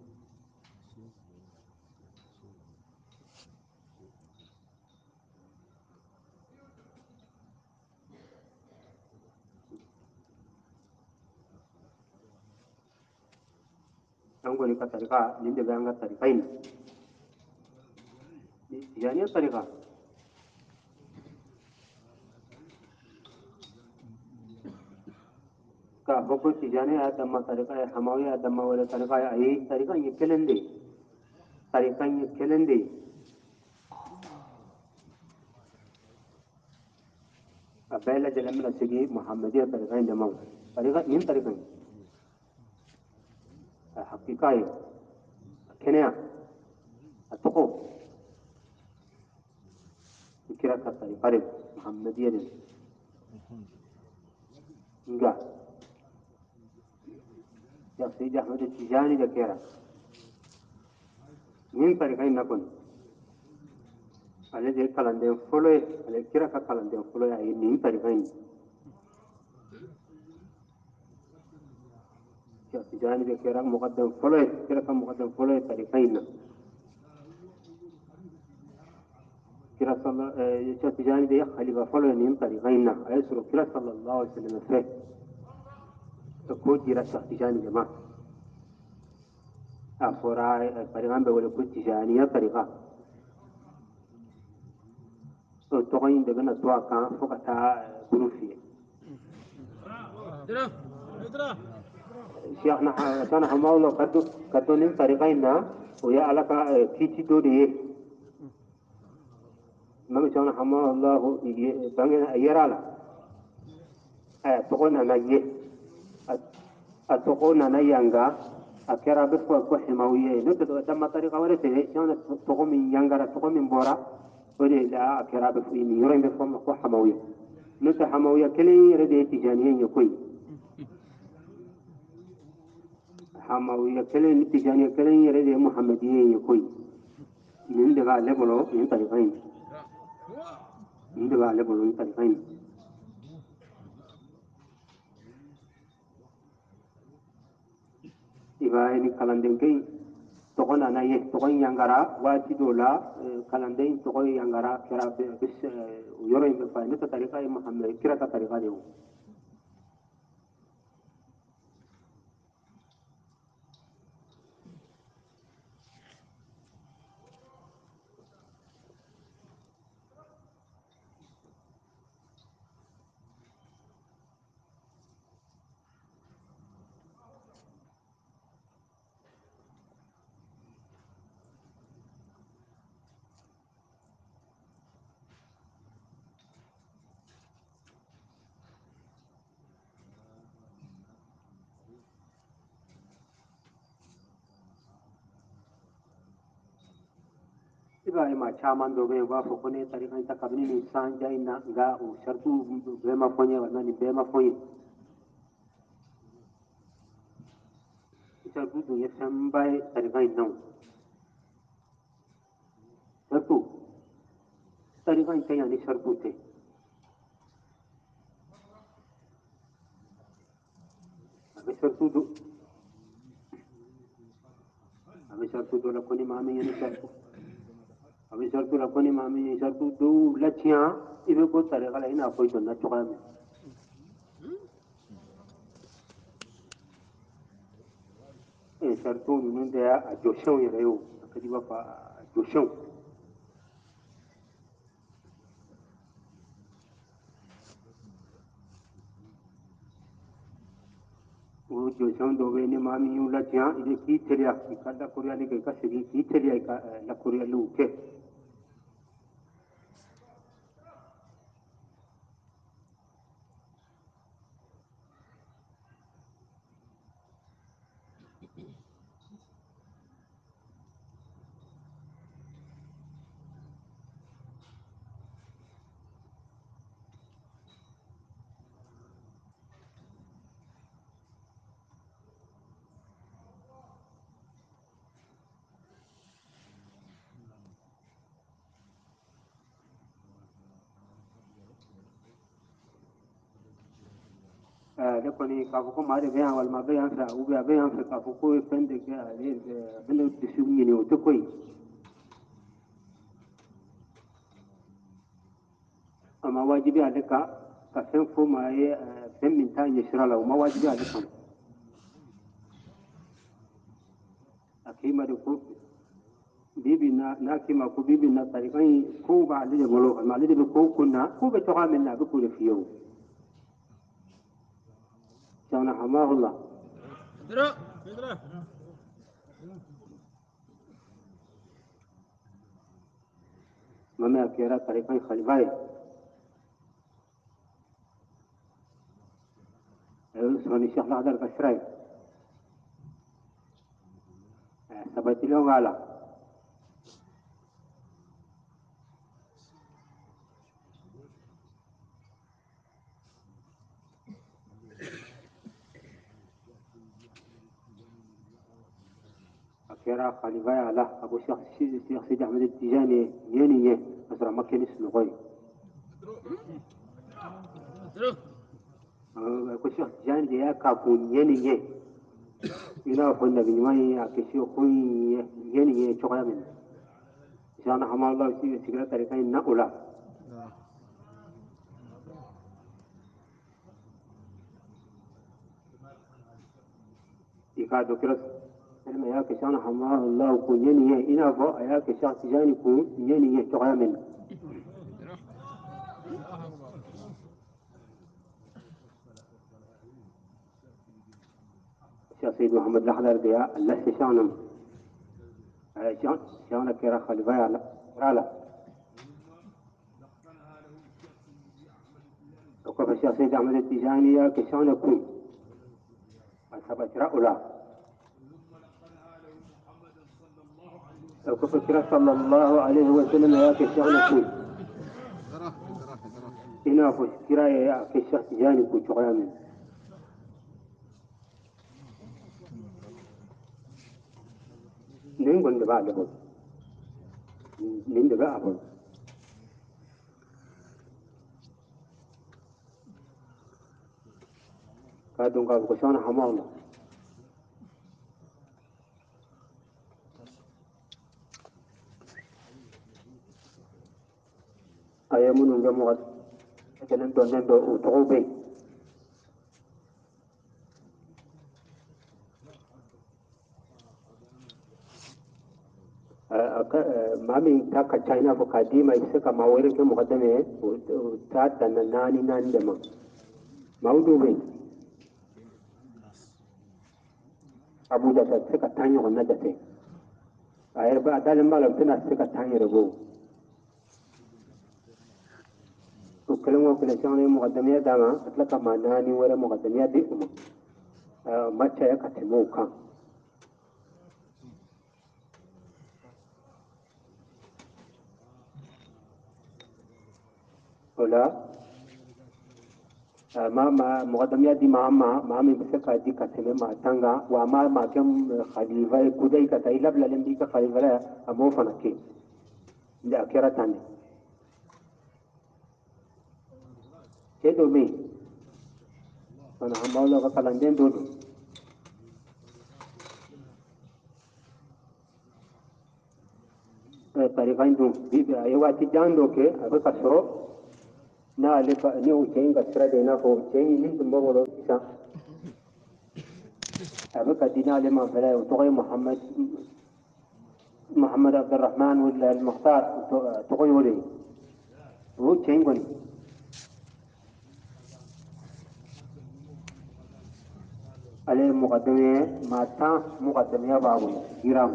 ango ni katarika ninde banga tarika ina yani tarika ka boko tijani ada ma tarika ya hamawi ada ma wala tarika ya ai tarika ye kelende tarika ye kelende abela jalamna sigi muhammadiya tarika inde ma tarika nin tarika haqiqai kenya atoko kira ka tarika de muhammadiya de enggak ya Sayyid Ahmad Tijani da kera nin tarika ina kon ale de kalande folo ale kira ka kalande folo ya nin tarika ina ya Tijani da kera muqaddam folo kira ka muqaddam folo tarika ina kira sala ya Tijani da khalifa folo nin tarika ina ayesuru kira sallallahu alaihi wasallam fe ko jira sa Tijani jama afora tarika be wala ko Tijani ya tarika tɔgɔ in de bɛna to a kan fo ka taa buru fiyɛ sheikhna hamawlo ka to nin tarika in na o ye ala ka kiiti dɔ de ye mami sheikhna hamawallahu bange a yera la a tɔgɔ nana ye a tɔgɔ nana yanga a kɛra a bɛ fɔ ko himawiye n'o tɛ dama tarika wɛrɛ tɛ sheikhna tɔgɔ min yangara tɔgɔ min bɔra o de la a kɛra a bɛ fɔ nin yɔrɔ in bɛ fɔ ma ko hamawiya n'o tɛ hamawiya kelen yɛrɛ de ye tijaniya ye koyi hamawiya kelen ni tijaniya kelen yɛrɛ de ye muhammadiya ye koyi nin de b'ale bolo nin tarika in nin de b'ale bolo nin tarika in i b'a ye ni kalanden kɛ in tɔgɔ nana ye tɔgɔ in yangara waati dɔw la kalanden in tɔgɔ yangara kɛra o yɔrɔ in bɛ fa ne ka tarika ye muhammed kira ka tarika de ye Ibrahima caman dɔ bɛ yen u b'a fɔ ko ne tarika in ta kabini nin san ja in na nka o saritu bɛɛ ma fɔ n ye walima nin bɛɛ ma fɔ n ye saritu dun ye fɛnba ye tarika in na saritu tarika in tɛ yan ni saritu tɛ a bɛ saritu dɔn a bɛ saritu dɔ la ko ni maa min ye ni saritu a bɛ saritu la ko ni maa min ye saritu dɔw latiɲɛ i bɛ ko tarika la i n'a fɔ i dɔnna cogoya min e saritu ninnu de y'a jɔsenw yɛrɛ ye o a ka di i b'a fɔ a jɔsenw o jɔsenw dɔw bɛ yen ni maa min y'u latiɲɛ i bɛ k'i teliya i ka lakuruyali kɛ i ka segin k'i teliya i ka lakuruyaliw kɛ ale koni ka ko ma de be wal ma be an sa u be be an ka ko ko pende ke ale bele de su ni o to koi ama wajibi ale ka ka sen fo ma ye sen min ta ye shira la ma wajibi ale kan akima de ko bibi na na kima ko bibi na tari kan ko ba ale de ngolo ma ale de ko kunna ko be to ga men na be ko le fiyo sana hamahullah Idra. Idra. mame akira tari kan khalifai soni Sheikh Lahadar Kashrai sabati lo ngala akira khalifai ala abu Sheikh Sheikh Sidi Ahmed Tijani yeni ye asra makkeni snugoy Idra. ko Sheikh Tijani de ya ka kun yeni ye ina ko nabi mai akishi kun yeni ye chokaya min sana hamallah si sigara tari kan na ula ika dokira kalma ya ke sana hamallah kun yeni ye ina fo ya ke Sheikh Tijani kun yeni ye chokaya min Sheikh Sayyid Muhammad Lahadar dia Allah seshanam شلون شلون كيرا خلفاء على رالا وكيف الشيخ سيد أحمد التجاني كشلون يكون ثبت رأولا وكيف كيرا صلى الله عليه وسلم يا كشلون يكون هنا فش كيرا يا كشيخ تجاني كون شغلامين نين دبا دبا نين دبا أبو كادون كابو كشلون حماه الله أيامون جمعت كلام دون نندو وتعوبي mami ta ka china ko kadima isaka mawere ke muqaddame ta tan nani nani dama mawdu be abu da ta saka tanyo wannan da sai ayar ba dalin malam tana saka tanyo rabo to kalmo kula shawne muqaddame dama atlaka ma nani wala muqaddame di kuma macha ya katimo kan ولا ما ما مقدميات دي ما ما ما من بسكة دي كتمة ما تانغا وما ما كم خليفة كوداي كتاي لبلا لم دي كخليفة لا أمو فنكي لا كيرا تاني كده مي أنا هم أقول لك كلام دين دودو طريقين دوم بيبي أيوة تجان دوكي أبي كسرو na alifa ni uchainga sirade na ko uchaingi ni tumbo lo isa abaka dina le ma fala utoy muhammad muhammad abd الرحمن ولا المختار توي ولي هو تشينغوني عليه مقدمه ما تا مقدمه بابو جرام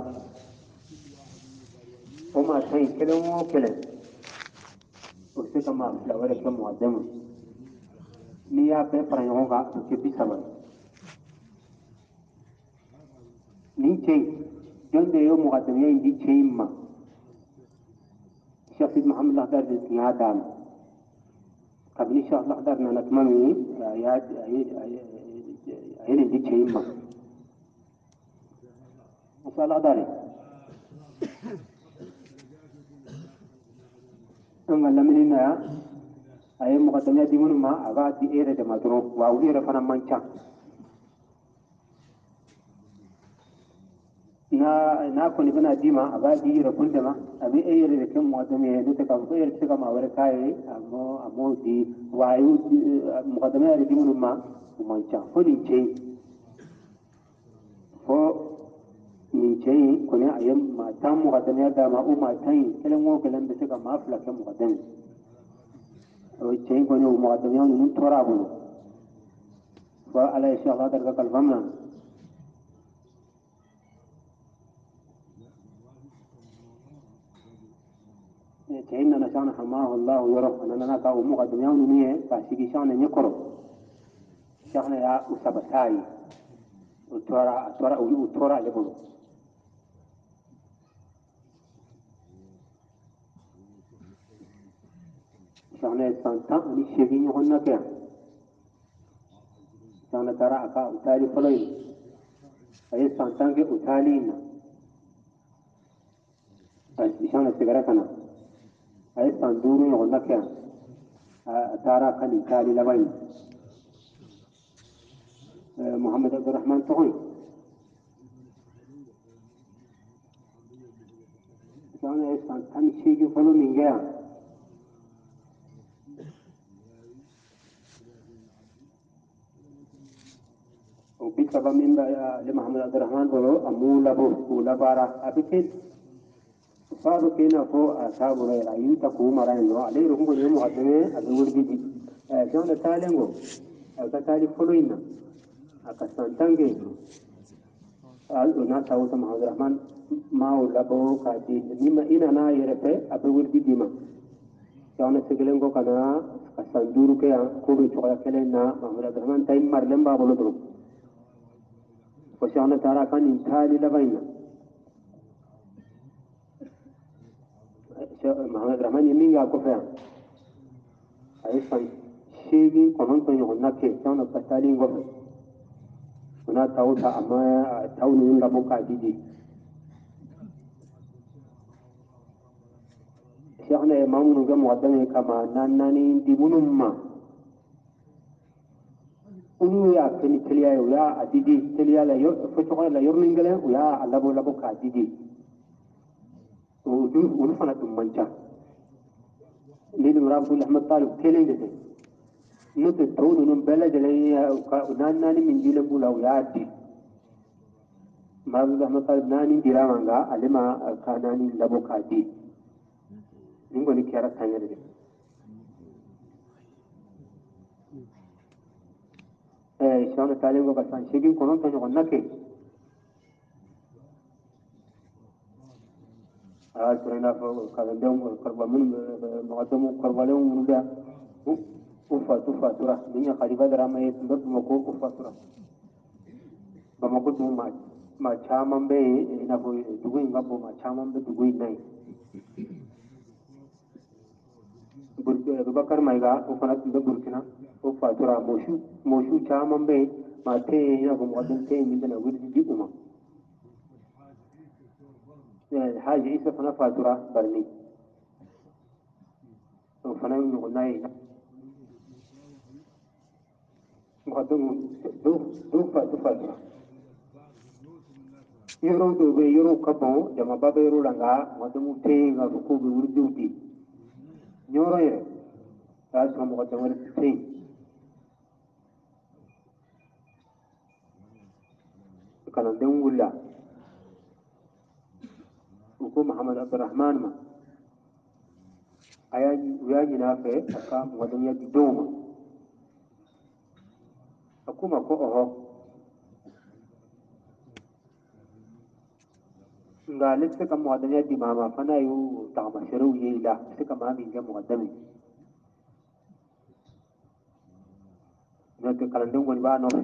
وما تاي كلمه كلمه وسيك ما لا ولا كم مقدمه نيا पे प्रयोगा के भी समझ नीचे جنده يوم مقدمين دي تشيما الشيخ سيد محمد الأخضر دي هذا قبل الشيخ الأخضر نتمنى يا هنا دي تشيما ما شاء الله داري أما لمن هنا أي مقدمة ديمون ما أبغى دي إيرة جماعتنا وأولي رفنا منشا na na ko ni bana dima aba di ra kun dama abi e yere ke mo adame ne ta ka ko yere ka ma wara kai amo amo di wayu muqaddama yare di mun ma man cha ko ni ce ko ni ce ko ne ayam ma ta muqaddama da ma umma tai kelen mo kelen da ta ma afla ke muqaddama o ce ko ne muqaddama ni tora bu fa ala insha Allah daga kalbamna كأن أنا شان حماه الله يروح أنا أنا كأو مقدم يوم نية فاشيكي شان يكرو شان يا أسبتاي وتورا تورا وتورا لبلو شان سانتا أني شيكي يهونا كيا شان ترى أكا أتالي فلوي أي سانتا كي أتالينا شان سيجارة أي صندوق يقولنا كيا تارا كان يكالي لبين محمد عبد الرحمن تغوي كان أي كان شيء يفعله من جاء وبسبب من لمحمد عبد الرحمن بلو أمول أبو ولا بارا أبكين فارو كينا فو أصحاب رأي أيو تكو مران لو عليه رهم كل يوم مقدمة أبي ولدي جون تالينغو أكتالي فلوينا أكسانتانجي أنا تاو تما عبد الرحمن ما ولا بو كادي نيما إنا نا يرفع أبي ولدي ديما جون سجلنغو كنا كساندورو كيا كوبي شوية كلنا محمد عبد الرحمن تايم مرلم بابلو درو فشان تارا كان إنتالي لبينا محمد الرحمن يمين يعقوب فيها أيضا شيء كمان تاني هنا كي كانوا كتالين وفي هنا تاو تا أما تاو نين لبو كاديجي شيخنا إمام نجم مقدمه كما ناناني ديبونو ما أولو يا كني تليا ويا أديجي تليا لا يور فتوى لا يورنينغلا ويا لبو لبو كاديجي وجود ونفنا تمانجا لين وراب كل أحمد طالب كلين ده نت تون ونم بلد ليه نان ناني من جيل بولا ويادي ما بقول أحمد طالب ناني ديرا مانغا علما كاناني لبو كادي نقول كيرا ثانية ده إيه شلون التعليم قبل سان شيء كونون تاني قلنا كي آه ترينا كذا كربا من مقدم كربا لهم من ده وفا توفا ترى دنيا خريبة درامة يتندر بمكو وفا ترى بمكو دو ما ما شامم به هنا بو دوغين غابو ما شامم به دوغين ناي بكر مايغا وفنا تندر بركنا وفا ترى موشو موشو شامم به ما تي هنا بمقدم تي من ده نقول دي أمم حاجة إيسا فنا فاتورة برني وفنا نغناي مقدم دو دو فاتو فاتورة يرو دو بي يرو كبو جما بابا يرو لنغا مقدم تيغا ركو بي وردو دي نيورو يري تاسم مقدم ورد تيغ كان دون ولا وكو محمد عبد الرحمن ما أياجي وياجي نافع أكا مقدم يجي دوما أكو ما كو أهو nga liste ka muqaddam ya di mama fana yu ta masharu yi la liste ka mami ga muqaddami na te kalandung gon ba no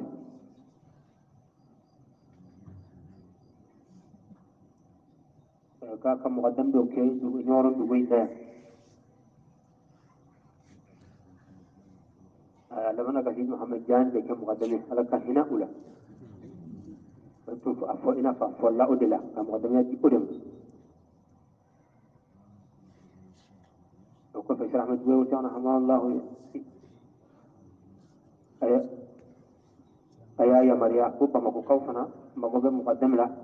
ka ka muqaddam do ke du nyoro du bai da لما قال محمد جان ده كم مقدمه على كهنا أولى فتوف أفوئنا فأفولا أدلا كمقدمات أدم وكيف شيخ أحمد بيوتي أنا حماه الله أي أي يا مريا كوبا مكو كوفنا مكو بمقدم له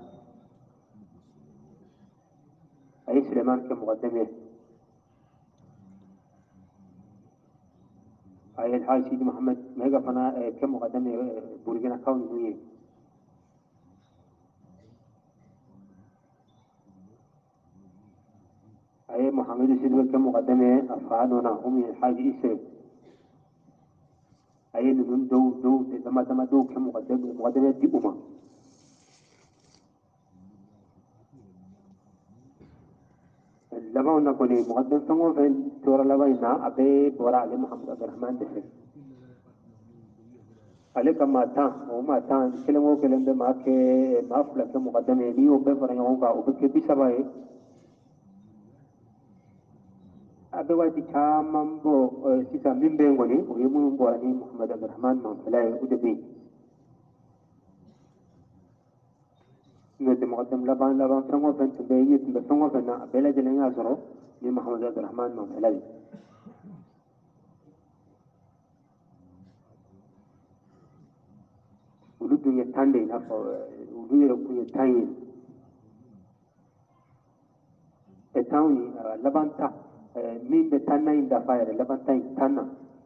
أي سليمان كمقدمه أي الحاج سيدي محمد ميغا فنا كمقدمه بورجنا كون هي أي محمد سيدي كمقدمه أفعالنا هم الحاج إسر أي من دو دو لما تما دو كمقدمه مقدمه دي أمة لما نقول مقدم سمو في تورا لبينا أبي بورا علي محمد عبد الرحمن دفن عليك ما تان وما تان كلمة كلمة ما ك ما فلا كمقدمة لي وبفرن يومك وبكبي سباي أبي وادي كام بو سيسا من بينغني ويمون بوراني محمد عبد الرحمن من فلاي ودبي نود مقدم لبان لبان سمو فين تبيي تبسمو فين بلا جلنا أسرو لي محمد عبد الرحمن من فلاي ولد يتاندي نفسه ولد يكون يتاين التاوني لبان تا مين بتانا إن دفاير لبان تا يتانا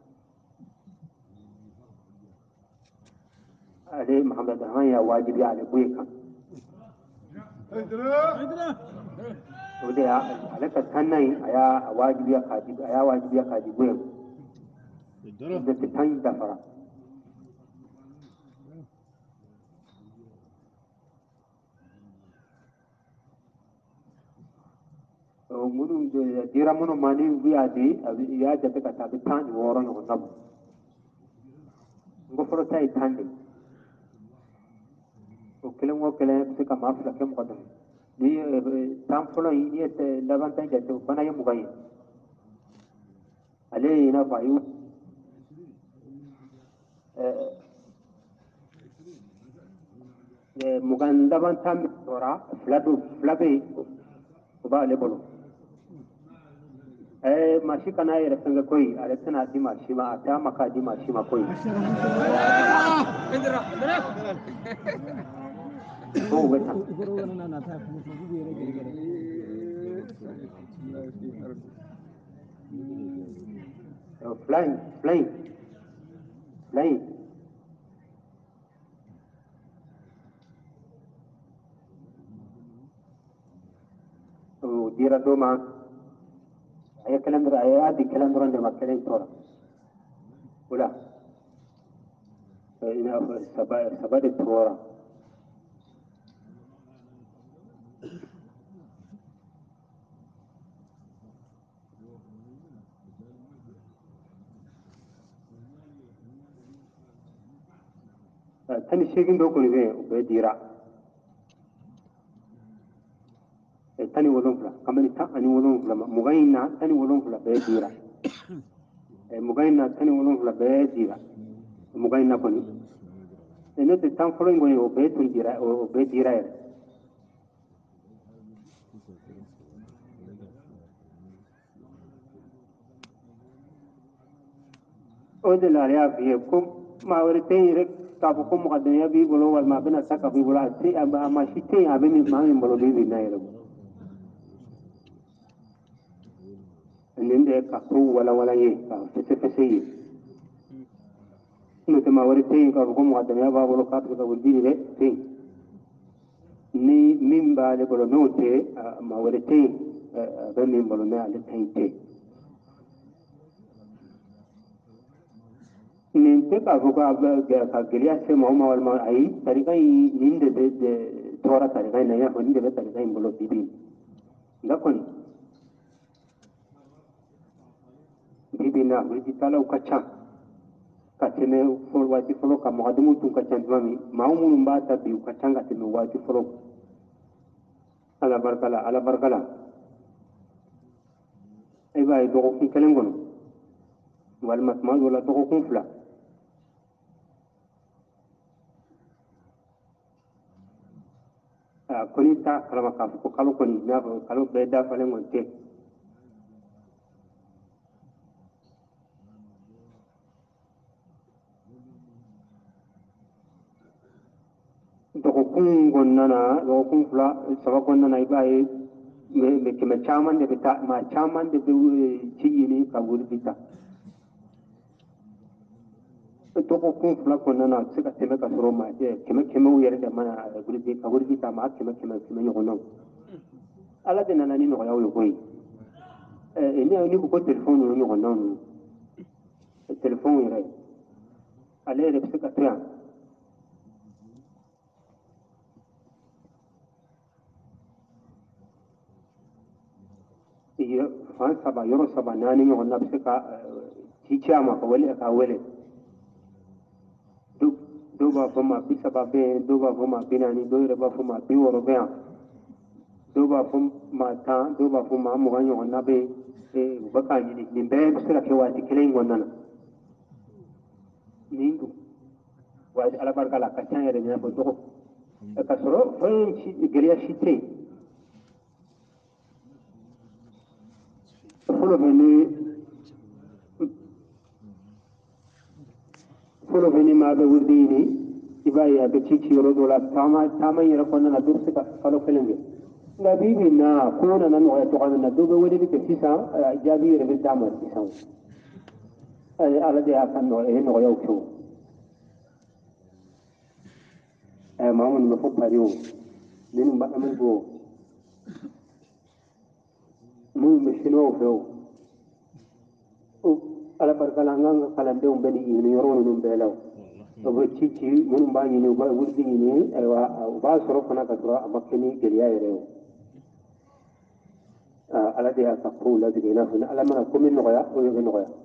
عليه محمد عبد الرحمن يا واجب على بويكا وده على كتانا يا واجب يا كاجب يا واجب يا كاجب بويكا ده تاين دفاير munu dira munu mani wiadi ya jate kata bitani woro no nabu ngoforo tai tande o kelem o kelem se kama afla kem qadam ni tam folo ni et laban tai jate bana yemu gayi ale ina fayu eh muganda ban tam tora fladu flabe ba le bolo eh mashi kana yi da sanga koi a da tana di mashi ma a ta maka di mashi ma koi ko wata flying flying flying oh dira doma أي كلام در أي هذه كلام دران ده ما كلام تورا ولا إن سبا سبا ده تورا تاني شيء كن دوكوني به بديرا تاني ولون فلا كمان تاني ولون فلا مغينا تاني ولون فلا بديرا مغينا تاني ولون فلا بديرا مغينا كوني إنه تام فلوين كوني أو بدون ديرا أو بديرا أودي لا يا فيكم ما ورثين رك كابوكم مقدمين بي بلو والما بنا سكا بي بلو أتي أما ما شيء أبي ما من بلو بي بينا يلو نندي كفو ولا ولا يه كفس فسيه نت ما ورثين كابوكم مقدمين بي بلو كاتو كابول بي بي تين ni min ba le bolo note ma ورثين أبي من بلو ما لتين تين ننتهي كافوكا كاجليا سمو ما والما أي طريقة نيند ده تورا طريقة نيا فني ده طريقة يمبلو بيبين لكن بيبينا ولدي تلا وكشام كشمه فول واجي فلو كمقدمو تون كشام دمامي ما هو من بعد تبي وكشام كشمه واجي فلو على بركلا على بركلا أي باي دوغو كلامكم والمسمى ولا دوغو فلا koni ta kalama ka ko kalo koni na kalo be da fale mon te kun gonnana do kun fula saba gonnana ibai me me keme chaman de bita ma chaman de ci ni ka wuri bita to ko kun fula gonnana sika teme ka soro ma je keme keme wuyere de mana wuri bita ka wuri bita ma keme keme keme yono ala de nana ni no yawo yo koy e ni ni ko telephone yo yo non telephone yere ale de sika tya fan saba yoro saba nani yo na sika ci chama ko wali ka wele do do ba fama bi saba be do ba fama binani do re ba fama bi woro be do ba fama ta do ba fama mo ganyo na be e baka ni ni be sira ke wati kelen gonna ni wadi ala barka la ka tan yere ne ko to e ka soro fan ci gariya ci te folo beni folo beni ma be wurdini ibai ya be cici yoro dola tama tama yere ko na dur sika falo kelenge na bibi na ko na nan wa to kana do be wodi be sisa jabi yere be tama sisa ay ala de akan no e no yaw ko ay mamun no fo pariwo nin ba amal go mu me shino fo ala barkala nganga kala de um beni ni yoro no be law to be cici mun ba ni ba wurdi ni ay wa ba soro kana ka soro amakeni geliya yere ala de aka ko la de na ala mana ko min no ya o yo no ya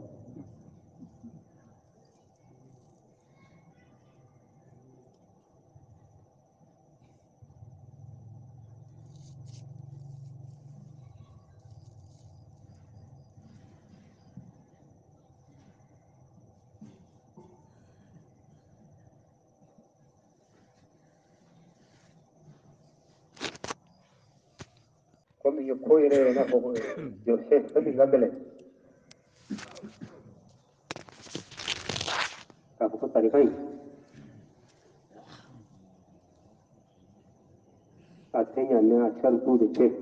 comme yo ko yere na ko yo se fadi gabele ka ko tari kai atenya ne a chartu de che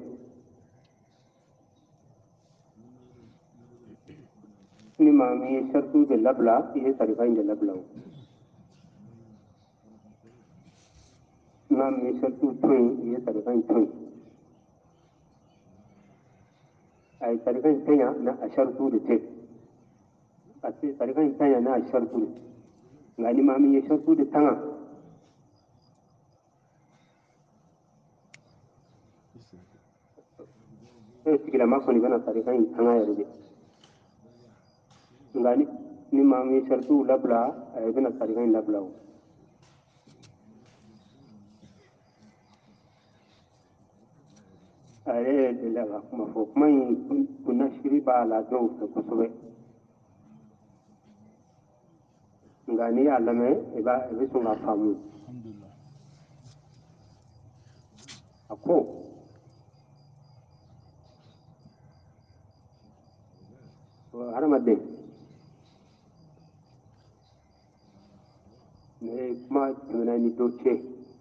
ni ma mi chartu de labla ye tari kai de labla na mi chartu twin ye tari kai twin ay tari kai tenya na a chartu de che ati tari kai tenya na a chartu ngani ma mi ye chartu de tanga e tigila ma ko ni bana tari kai tanga yere de ngani ni ma mi chartu labla ay bana tari kai labla ay de la kuma fo mai kunna shiri ba la do ko sobe ngani ya lame e ba e so la famu alhamdulillah ako har madde ne kuma tuna ni doce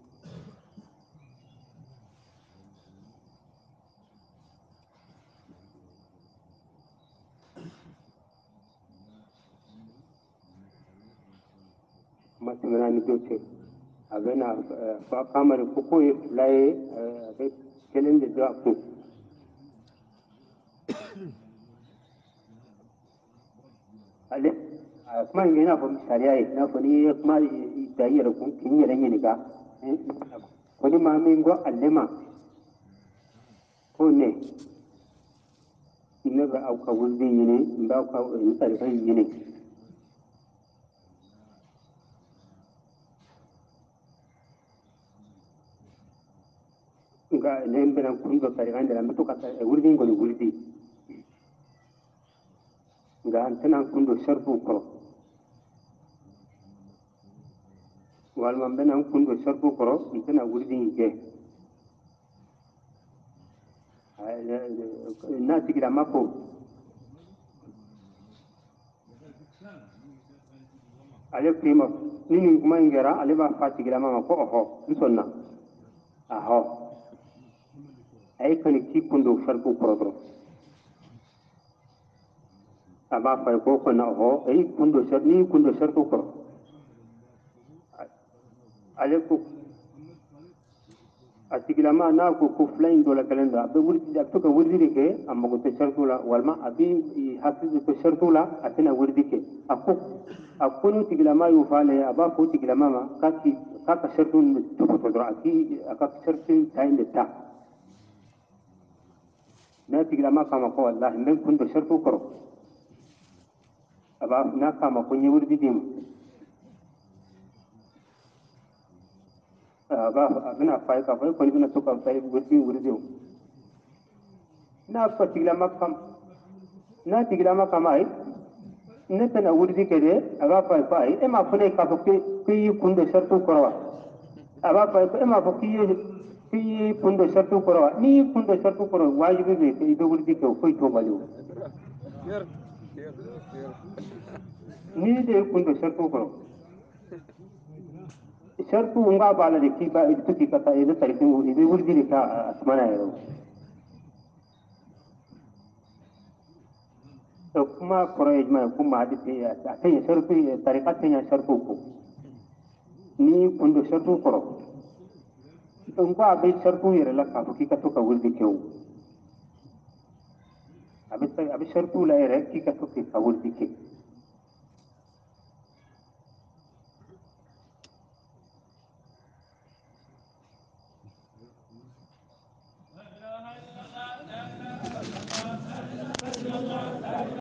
kuma tuna ni doce abena fa kamar ko yi laye abe kelen de da ku ale kuma ina fa misali ai na fa ni kuma da yare kun kin yare ne ga ko ni ma min go allema ko ne ina ga auka wuldi ne ba ka in tsarkan yi ne ga ne ben kun go tsarkan da mutu ka wuldi go wuldi ga antana kun do sharbu ko wal man ben an kun do sharbu ko antana wuldi ke na tigira mako ale prima nini kuma ingera ale ba fa tigira mama ko oho nsonna aho ay kan ki kundo shartu koro aba fa ko ko na ho ay kundo shar ni kundo shartu koro aleko atigilama na ko ko flain do la kalenda be wurdi da to ka wurdi ke amma ko te shartu la walma abi hafiz ko shartu la atena wurdi ke akko akko tigilama yu fale aba ko tigilama ma kaki kaka shartu to to do aki aka shartu tayin da ta na tigilama kama ko wallahi men kun do shartu koro aba na kama ko ni wurdi dim aba abina fay ka fay ko ni na to ka fay wurdi wurdi na ko tigilama kam na tigilama kama ai ne tana wurdi ke de aba fay fay e ma fune ka ko ki kun do shartu koro aba fay ko e ma ko ki ki kundo shartu koro ni kundo shartu koro wajibi be ke ibe wurdi ke ko to balu ni de kundo shartu koro shartu unga bala de ki ba itu ki kata ibe tarike ibe wurdi de ka asmana yaro to kuma koro ijma kuma hadisi ya ta ya shartu tariqat ya shartu ko ni kundo shartu koro in ba bai shartu yare la ka ki ka to ka wurdi ke abi abi shartu la yare ki ka to ka wurdi ke